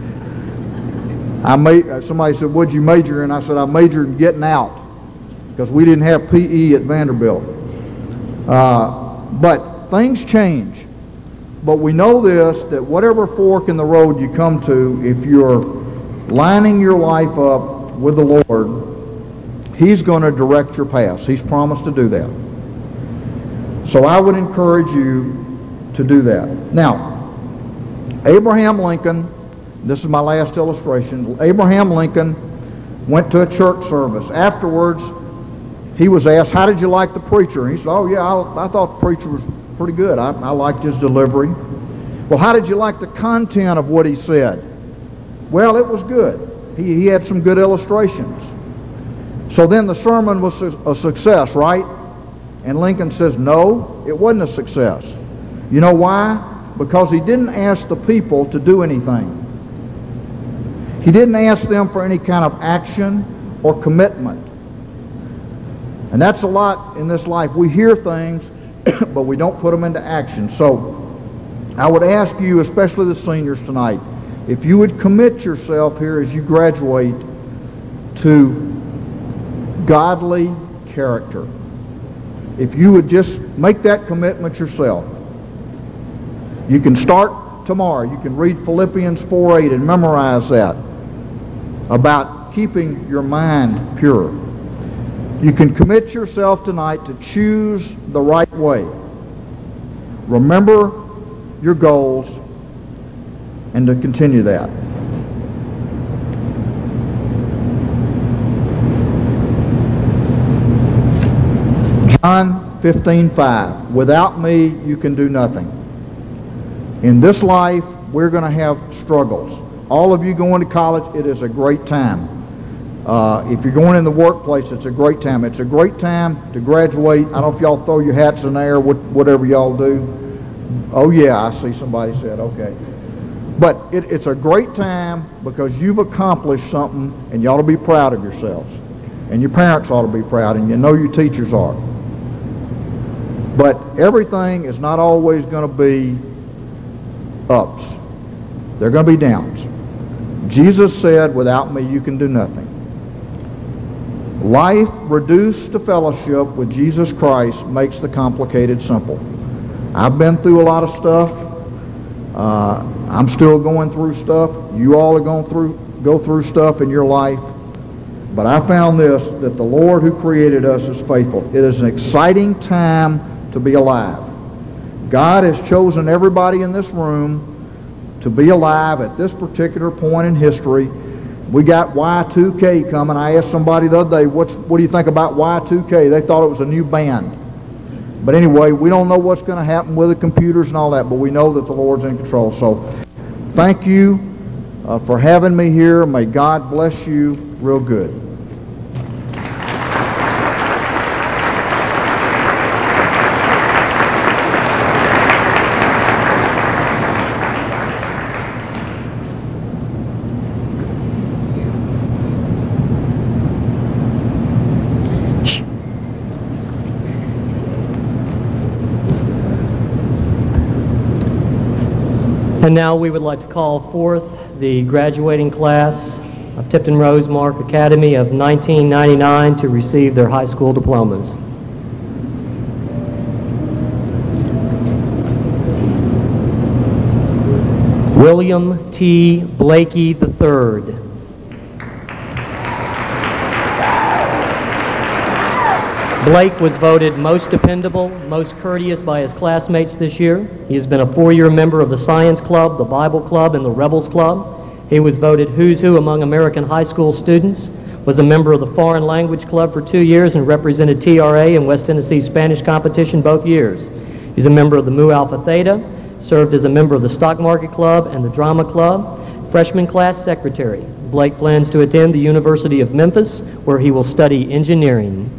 I made, somebody said, "What'd you major in?" I said, "I majored in getting out," because we didn't have P E at Vanderbilt. Uh, but things change. But we know this, that whatever fork in the road you come to, if you're lining your life up with the Lord, He's going to direct your path. He's promised to do that. So I would encourage you to do that. Now, Abraham Lincoln, this is my last illustration. Abraham Lincoln went to a church service. Afterwards, he was asked, "How did you like the preacher?" And he said, "Oh yeah, I, I thought the preacher was pretty good. I, I liked his delivery." "Well, how did you like the content of what he said?" "Well, it was good. He, he had some good illustrations." So then the sermon was a success, right? And Lincoln says, "No, it wasn't a success." You know why? Because he didn't ask the people to do anything. He didn't ask them for any kind of action or commitment. And that's a lot in this life. We hear things, but we don't put them into action. So I would ask you, especially the seniors tonight, if you would commit yourself here as you graduate to godly character. If you would just make that commitment yourself. You can start tomorrow. You can read Philippians four eight and memorize that about keeping your mind pure. You can commit yourself tonight to choose the right way. Remember your goals and to continue that. John fifteen five, without me you can do nothing. In this life we're going to have struggles. All of you going to college, it is a great time. Uh, if you're going in the workplace, it's a great time. It's a great time to graduate. I don't know if y'all throw your hats in the air, whatever y'all do. Oh yeah, I see somebody said, okay. But it, it's a great time because you've accomplished something and you ought to be proud of yourselves. And your parents ought to be proud, and you know your teachers are. But everything is not always going to be ups. They're going to be downs. Jesus said, without me you can do nothing. Life reduced to fellowship with Jesus Christ makes the complicated simple. I've been through a lot of stuff. Uh, I'm still going through stuff. You all are going through, go through stuff in your life. But I found this, that the Lord who created us is faithful. It is an exciting time to be alive. God has chosen everybody in this room to be alive at this particular point in history. We got Y two K coming. I asked somebody the other day, What's, what do you think about Y two K? They thought it was a new band. But anyway, we don't know what's going to happen with the computers and all that, but we know that the Lord's in control. So thank you uh, for having me here. May God bless you real good. And now we would like to call forth the graduating class of Tipton Rosemark Academy of nineteen ninety-nine to receive their high school diplomas. William T. Blakey the third. Blake was voted most dependable, most courteous by his classmates this year. He has been a four-year member of the Science Club, the Bible Club, and the Rebels Club. He was voted Who's Who among American high school students, was a member of the Foreign Language Club for two years, and represented T R A in West Tennessee Spanish competition both years. He's a member of the Mu Alpha Theta, served as a member of the Stock Market Club and the Drama Club, freshman class secretary. Blake plans to attend the University of Memphis, where he will study engineering.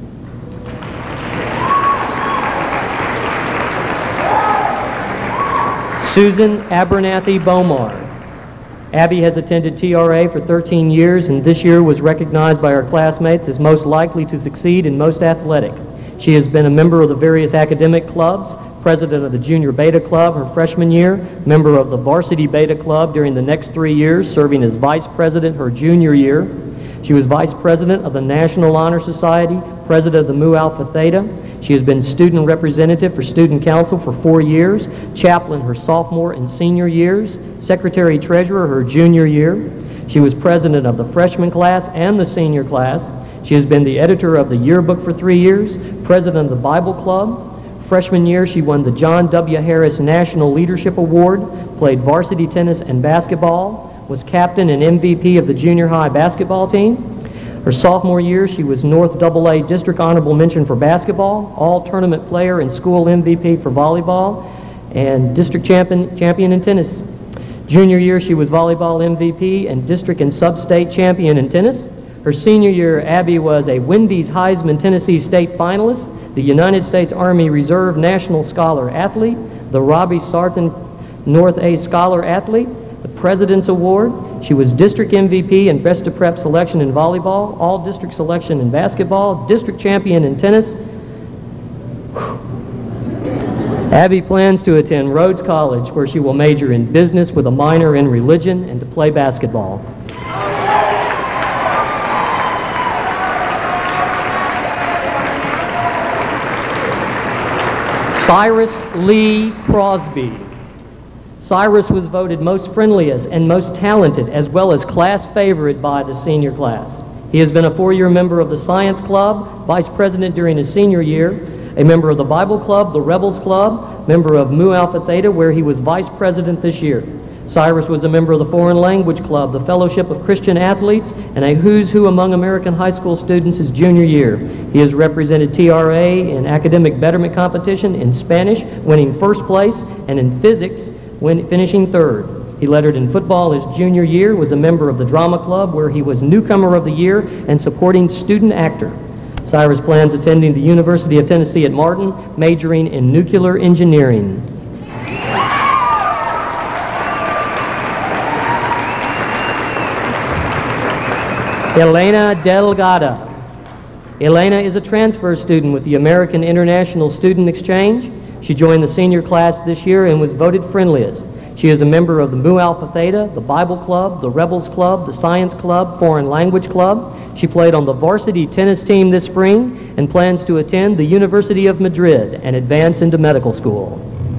Susan Abernathy Bomar. Abby has attended T R A for thirteen years and this year was recognized by her classmates as most likely to succeed and most athletic. She has been a member of the various academic clubs, president of the Junior Beta Club her freshman year, member of the Varsity Beta Club during the next three years, serving as vice president her junior year. She was vice president of the National Honor Society, president of the Mu Alpha Theta. She has been student representative for Student Council for four years, chaplain her sophomore and senior years, secretary treasurer her junior year. She was president of the freshman class and the senior class. She has been the editor of the yearbook for three years, president of the Bible Club. Freshman year, she won the John W. Harris National Leadership Award, played varsity tennis and basketball, was captain and M V P of the junior high basketball team. Her sophomore year, she was North double A District Honorable Mention for basketball, all-tournament player and school M V P for volleyball, and district champion, champion in tennis. Junior year, she was volleyball M V P and district and sub-state champion in tennis. Her senior year, Abby was a Wendy's Heisman Tennessee State finalist, the United States Army Reserve National Scholar Athlete, the Robbie Sarton North A Scholar Athlete, the President's Award. She was district M V P and best of prep selection in volleyball, all district selection in basketball, district champion in tennis. Abby plans to attend Rhodes College, where she will major in business with a minor in religion and to play basketball. Cyrus Lee Crosby. Cyrus was voted most friendliest and most talented, as well as class favorite by the senior class. He has been a four-year member of the Science Club, vice president during his senior year, a member of the Bible Club, the Rebels Club, member of Mu Alpha Theta, where he was vice president this year. Cyrus was a member of the Foreign Language Club, the Fellowship of Christian Athletes, and a who's who among American high school students his junior year. He has represented T R A in academic betterment competition in Spanish, winning first place, and in physics, win finishing third. He lettered in football his junior year, was a member of the Drama Club, where he was Newcomer of the Year and supporting student actor. Cyrus plans attending the University of Tennessee at Martin, majoring in nuclear engineering. Elena Delgado. Elena is a transfer student with the American International Student Exchange. She joined the senior class this year and was voted friendliest. She is a member of the Mu Alpha Theta, the Bible Club, the Rebels Club, the Science Club, Foreign Language Club. She played on the varsity tennis team this spring and plans to attend the University of Madrid and advance into medical school.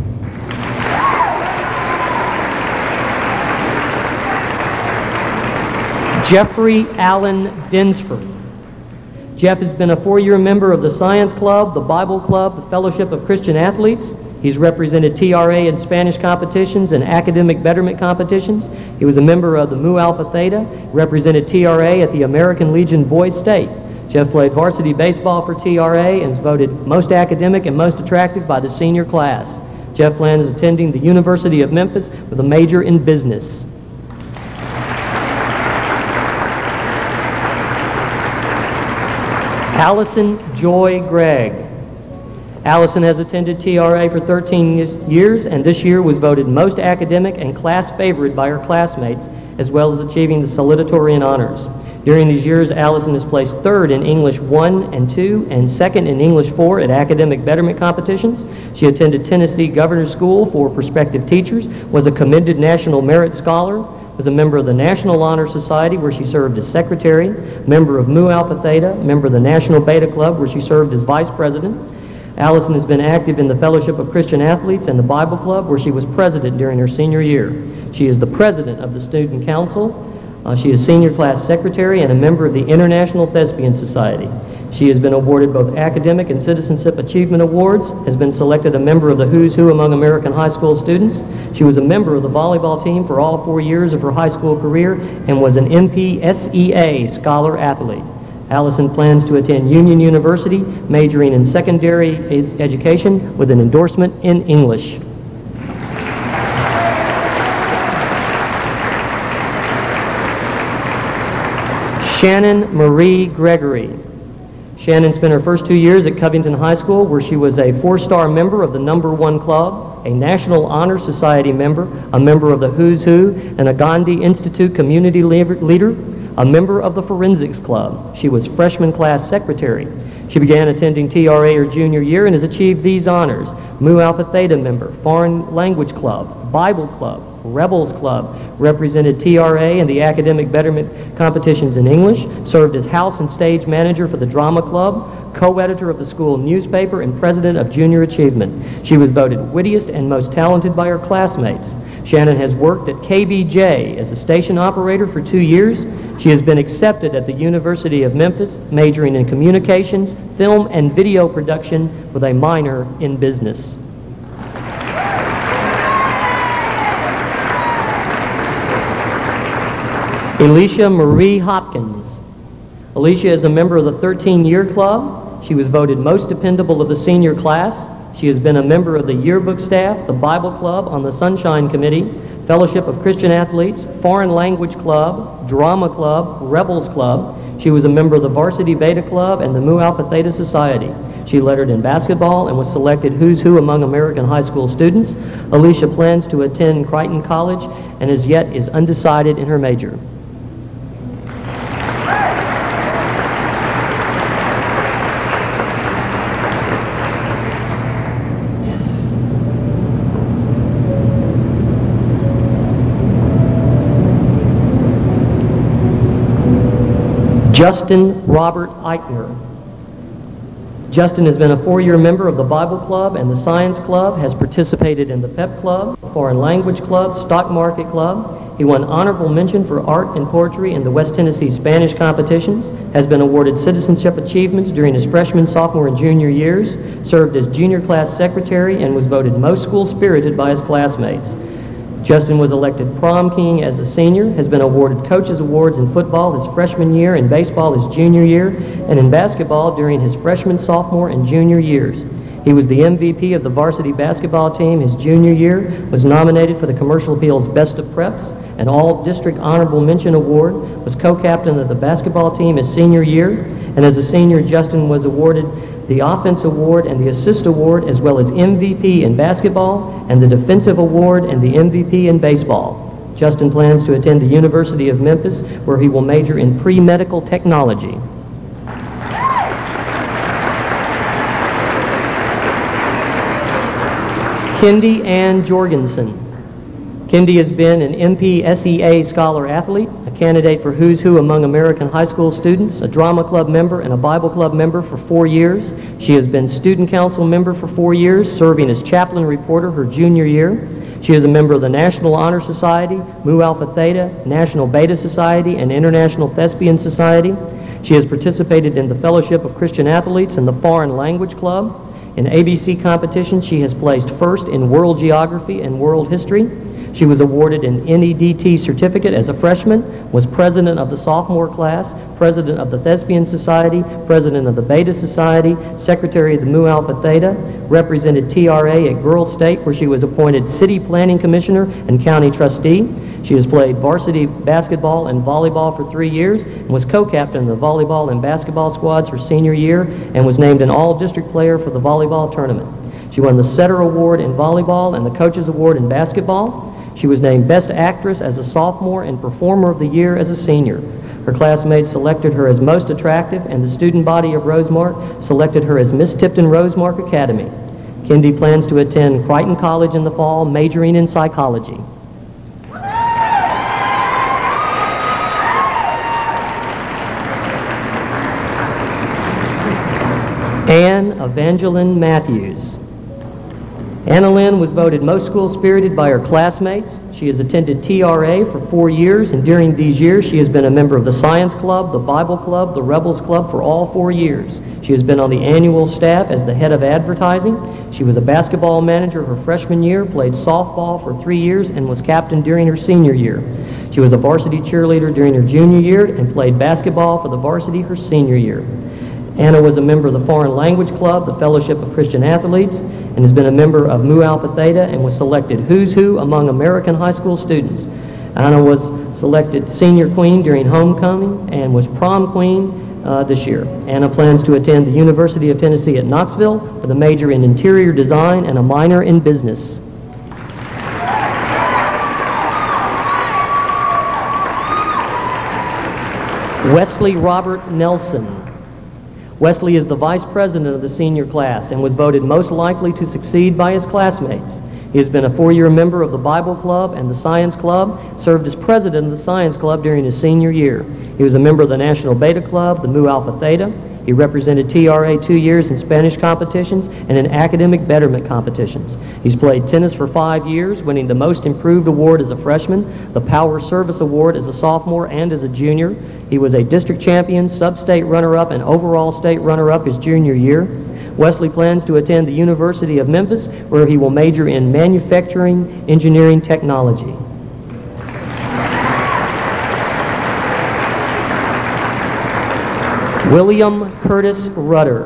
Jeffrey Allen Dinsford. Jeff has been a four-year member of the Science Club, the Bible Club, the Fellowship of Christian Athletes. He's represented T R A in Spanish competitions and academic betterment competitions. He was a member of the Mu Alpha Theta, represented T R A at the American Legion Boys State. Jeff played varsity baseball for T R A and is voted most academic and most attractive by the senior class. Jeff plans attending the University of Memphis with a major in business. Allison Joy Gregg. Allison has attended T R A for thirteen years and this year was voted most academic and class favorite by her classmates, as well as achieving the salutatorian honors. During these years, Allison has placed third in English one and two and second in English four at academic betterment competitions. She attended Tennessee Governor's School for Prospective Teachers, was a commended National Merit Scholar, was a member of the National Honor Society where she served as secretary, member of Mu Alpha Theta, member of the National Beta Club where she served as vice president. Allison has been active in the Fellowship of Christian Athletes and the Bible Club where she was president during her senior year. She is the president of the Student Council. Uh, she is senior class secretary and a member of the International Thespian Society. She has been awarded both academic and citizenship achievement awards, has been selected a member of the Who's Who among American high school students. She was a member of the volleyball team for all four years of her high school career and was an M P S E A scholar athlete. Allison plans to attend Union University, majoring in secondary ed education with an endorsement in English. Shannon Marie Gregory. Shannon spent her first two years at Covington High School where she was a four-star member of the Number One Club, a National Honor Society member, a member of the Who's Who, and a Gandhi Institute community leader, a member of the Forensics Club. She was freshman class secretary. She began attending T R A her junior year and has achieved these honors: Mu Alpha Theta member, Foreign Language Club, Bible Club, Rebels Club, represented T R A in the academic betterment competitions in English, served as house and stage manager for the Drama Club, co-editor of the school newspaper, and president of Junior Achievement. She was voted wittiest and most talented by her classmates. Shannon has worked at K B J as a station operator for two years. She has been accepted at the University of Memphis, majoring in communications, film, and video production with a minor in business. Alicia Marie Hopkins. Alicia is a member of the thirteen-year club. She was voted most dependable of the senior class. She has been a member of the yearbook staff, the Bible Club, on the Sunshine Committee, Fellowship of Christian Athletes, Foreign Language Club, Drama Club, Rebels Club. She was a member of the Varsity Beta Club and the Mu Alpha Theta Society. She lettered in basketball and was selected Who's Who among American high school students. Alicia plans to attend Crichton College and as yet is undecided in her major. Justin Robert Eichner. Justin has been a four-year member of the Bible Club and the Science Club, has participated in the Pep Club, Foreign Language Club, Stock Market Club. He won honorable mention for art and poetry in the West Tennessee Spanish competitions, has been awarded citizenship achievements during his freshman, sophomore, and junior years, served as junior class secretary, and was voted most school-spirited by his classmates. Justin was elected prom king as a senior, has been awarded coaches awards in football his freshman year, in baseball his junior year, and in basketball during his freshman, sophomore, and junior years. He was the M V P of the varsity basketball team his junior year, was nominated for the Commercial Appeal's Best of Preps, an All-District Honorable Mention Award, was co-captain of the basketball team his senior year, and as a senior, Justin was awarded the Offense Award and the Assist Award, as well as M V P in basketball and the Defensive Award and the M V P in baseball. Justin plans to attend the University of Memphis, where he will major in pre-medical technology. Kendi Ann Jorgensen. Kendi has been an M P S E A Scholar Athlete, a candidate for Who's Who among American high school students, a drama club member, and a Bible club member for four years. She has been student council member for four years, serving as chaplain reporter her junior year. She is a member of the National Honor Society, Mu Alpha Theta, National Beta Society, and International Thespian Society. She has participated in the Fellowship of Christian Athletes and the Foreign Language Club. In A B C competitions, she has placed first in World Geography and World History. She was awarded an N E D T certificate as a freshman, was president of the sophomore class, president of the Thespian Society, president of the Beta Society, secretary of the Mu Alpha Theta, represented T R A at Girls State, where she was appointed city planning commissioner and county trustee. She has played varsity basketball and volleyball for three years and was co-captain of the volleyball and basketball squads her senior year and was named an all-district player for the volleyball tournament. She won the Setter Award in volleyball and the Coaches Award in basketball. She was named Best Actress as a sophomore and Performer of the Year as a senior. Her classmates selected her as Most Attractive, and the student body of Rosemark selected her as Miss Tipton Rosemark Academy. Kendi plans to attend Crichton College in the fall, majoring in psychology. Anne Evangeline Matthews. Anna Lynn was voted most school-spirited by her classmates. She has attended T R A for four years, and during these years she has been a member of the Science Club, the Bible Club, the Rebels Club for all four years. She has been on the annual staff as the head of advertising. She was a basketball manager her freshman year, played softball for three years, and was captain during her senior year. She was a varsity cheerleader during her junior year and played basketball for the varsity her senior year. Anna was a member of the Foreign Language Club, the Fellowship of Christian Athletes, and has been a member of Mu Alpha Theta and was selected Who's Who among American high school students. Anna was selected Senior Queen during homecoming and was Prom Queen uh, this year. Anna plans to attend the University of Tennessee at Knoxville with a major in interior design and a minor in business. Wesley Robert Nelson. Wesley is the vice president of the senior class and was voted most likely to succeed by his classmates. He has been a four-year member of the Bible Club and the Science Club, served as president of the Science Club during his senior year. He was a member of the National Beta Club, the Mu Alpha Theta. He represented T R A two years in Spanish competitions and in academic betterment competitions. He's played tennis for five years, winning the Most Improved Award as a freshman, the Power Service Award as a sophomore and as a junior. He was a district champion, sub-state runner-up, and overall state runner-up his junior year. Wesley plans to attend the University of Memphis, where he will major in manufacturing engineering technology. William Curtis Rudder.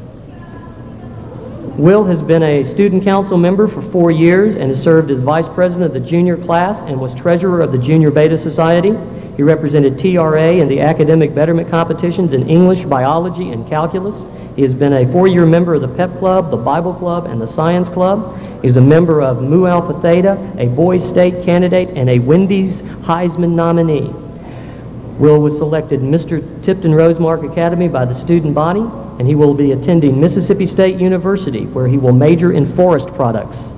Will has been a student council member for four years and has served as vice president of the junior class and was treasurer of the Junior Beta Society. He represented T R A in the academic betterment competitions in English, biology, and calculus. He has been a four-year member of the Pep Club, the Bible Club, and the Science Club. He's a member of Mu Alpha Theta, a Boys State candidate, and a Wendy's Heisman nominee. Will was selected Mister Tipton Rosemark Academy by the student body, and he will be attending Mississippi State University, where he will major in forest products.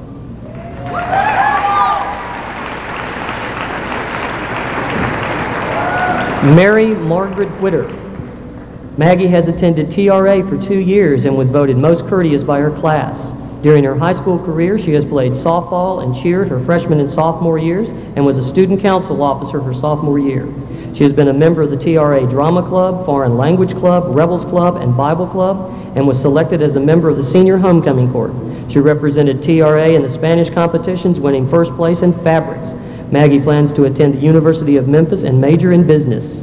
Mary Margaret Whitter. Maggie has attended T R A for two years and was voted most courteous by her class. During her high school career, she has played softball and cheered her freshman and sophomore years and was a student council officer her sophomore year. She has been a member of the T R A Drama Club, Foreign Language Club, Rebels Club, and Bible Club, and was selected as a member of the Senior Homecoming Court. She represented T R A in the Spanish competitions, winning first place in fabrics. Maggie plans to attend the University of Memphis and major in business.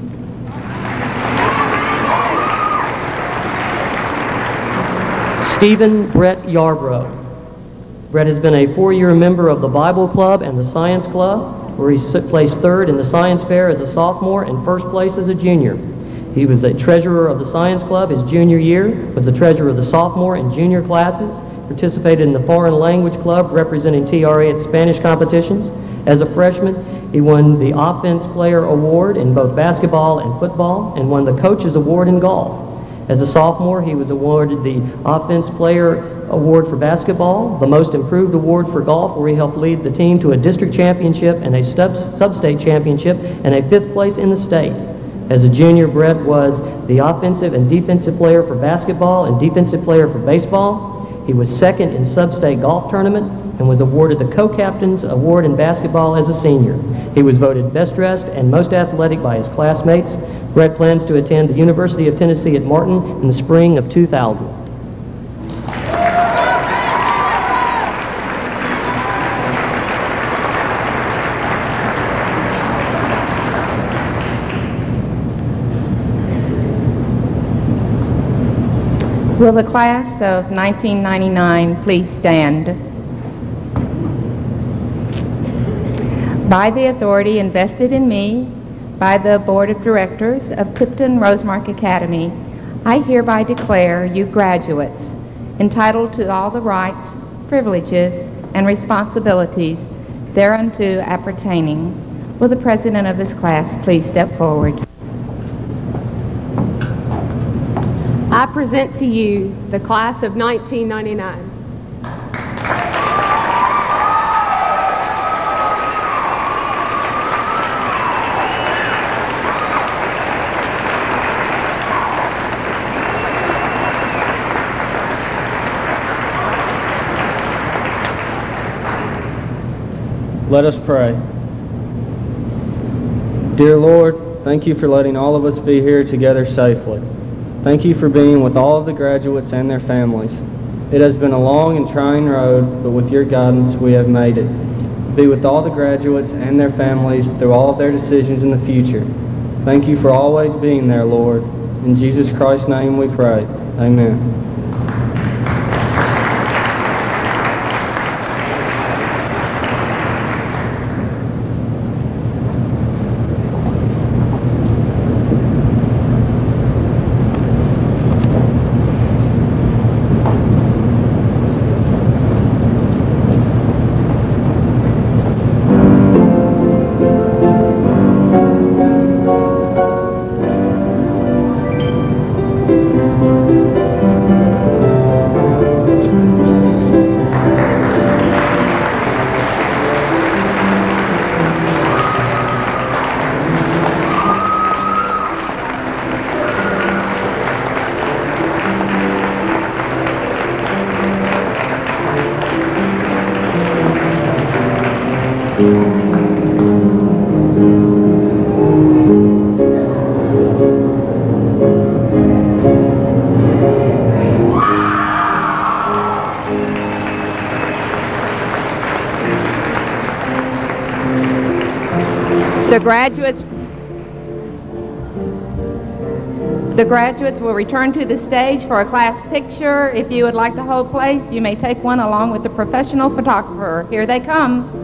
Stephen Brett Yarbrough. Brett has been a four-year member of the Bible Club and the Science Club, where he placed third in the Science Fair as a sophomore and first place as a junior. He was a treasurer of the Science Club his junior year, was the treasurer of the sophomore and junior classes, participated in the Foreign Language Club representing T R A at Spanish competitions. As a freshman, he won the Offense Player Award in both basketball and football and won the Coaches Award in golf. As a sophomore, he was awarded the Offense Player Award for basketball, the Most Improved Award for golf, where he helped lead the team to a district championship and a sub-state championship and a fifth place in the state. As a junior, Brett was the offensive and defensive player for basketball and defensive player for baseball. He was second in sub-state golf tournament and was awarded the Co-Captain's Award in basketball as a senior. He was voted best dressed and most athletic by his classmates. Brett plans to attend the University of Tennessee at Martin in the spring of two thousand. Will the class of nineteen ninety-nine please stand? By the authority invested in me by the Board of Directors of Tipton Rosemark Academy, I hereby declare you graduates entitled to all the rights, privileges, and responsibilities thereunto appertaining. Will the president of this class please step forward? I present to you the class of nineteen ninety-nine. Let us pray. Dear Lord, thank you for letting all of us be here together safely. Thank you for being with all of the graduates and their families. It has been a long and trying road, but with your guidance we have made it. Be with all the graduates and their families through all of their decisions in the future. Thank you for always being there, Lord. In Jesus Christ's name we pray. Amen. The graduates, the graduates will return to the stage for a class picture. If you would like to hold place, you may take one along with the professional photographer. Here they come.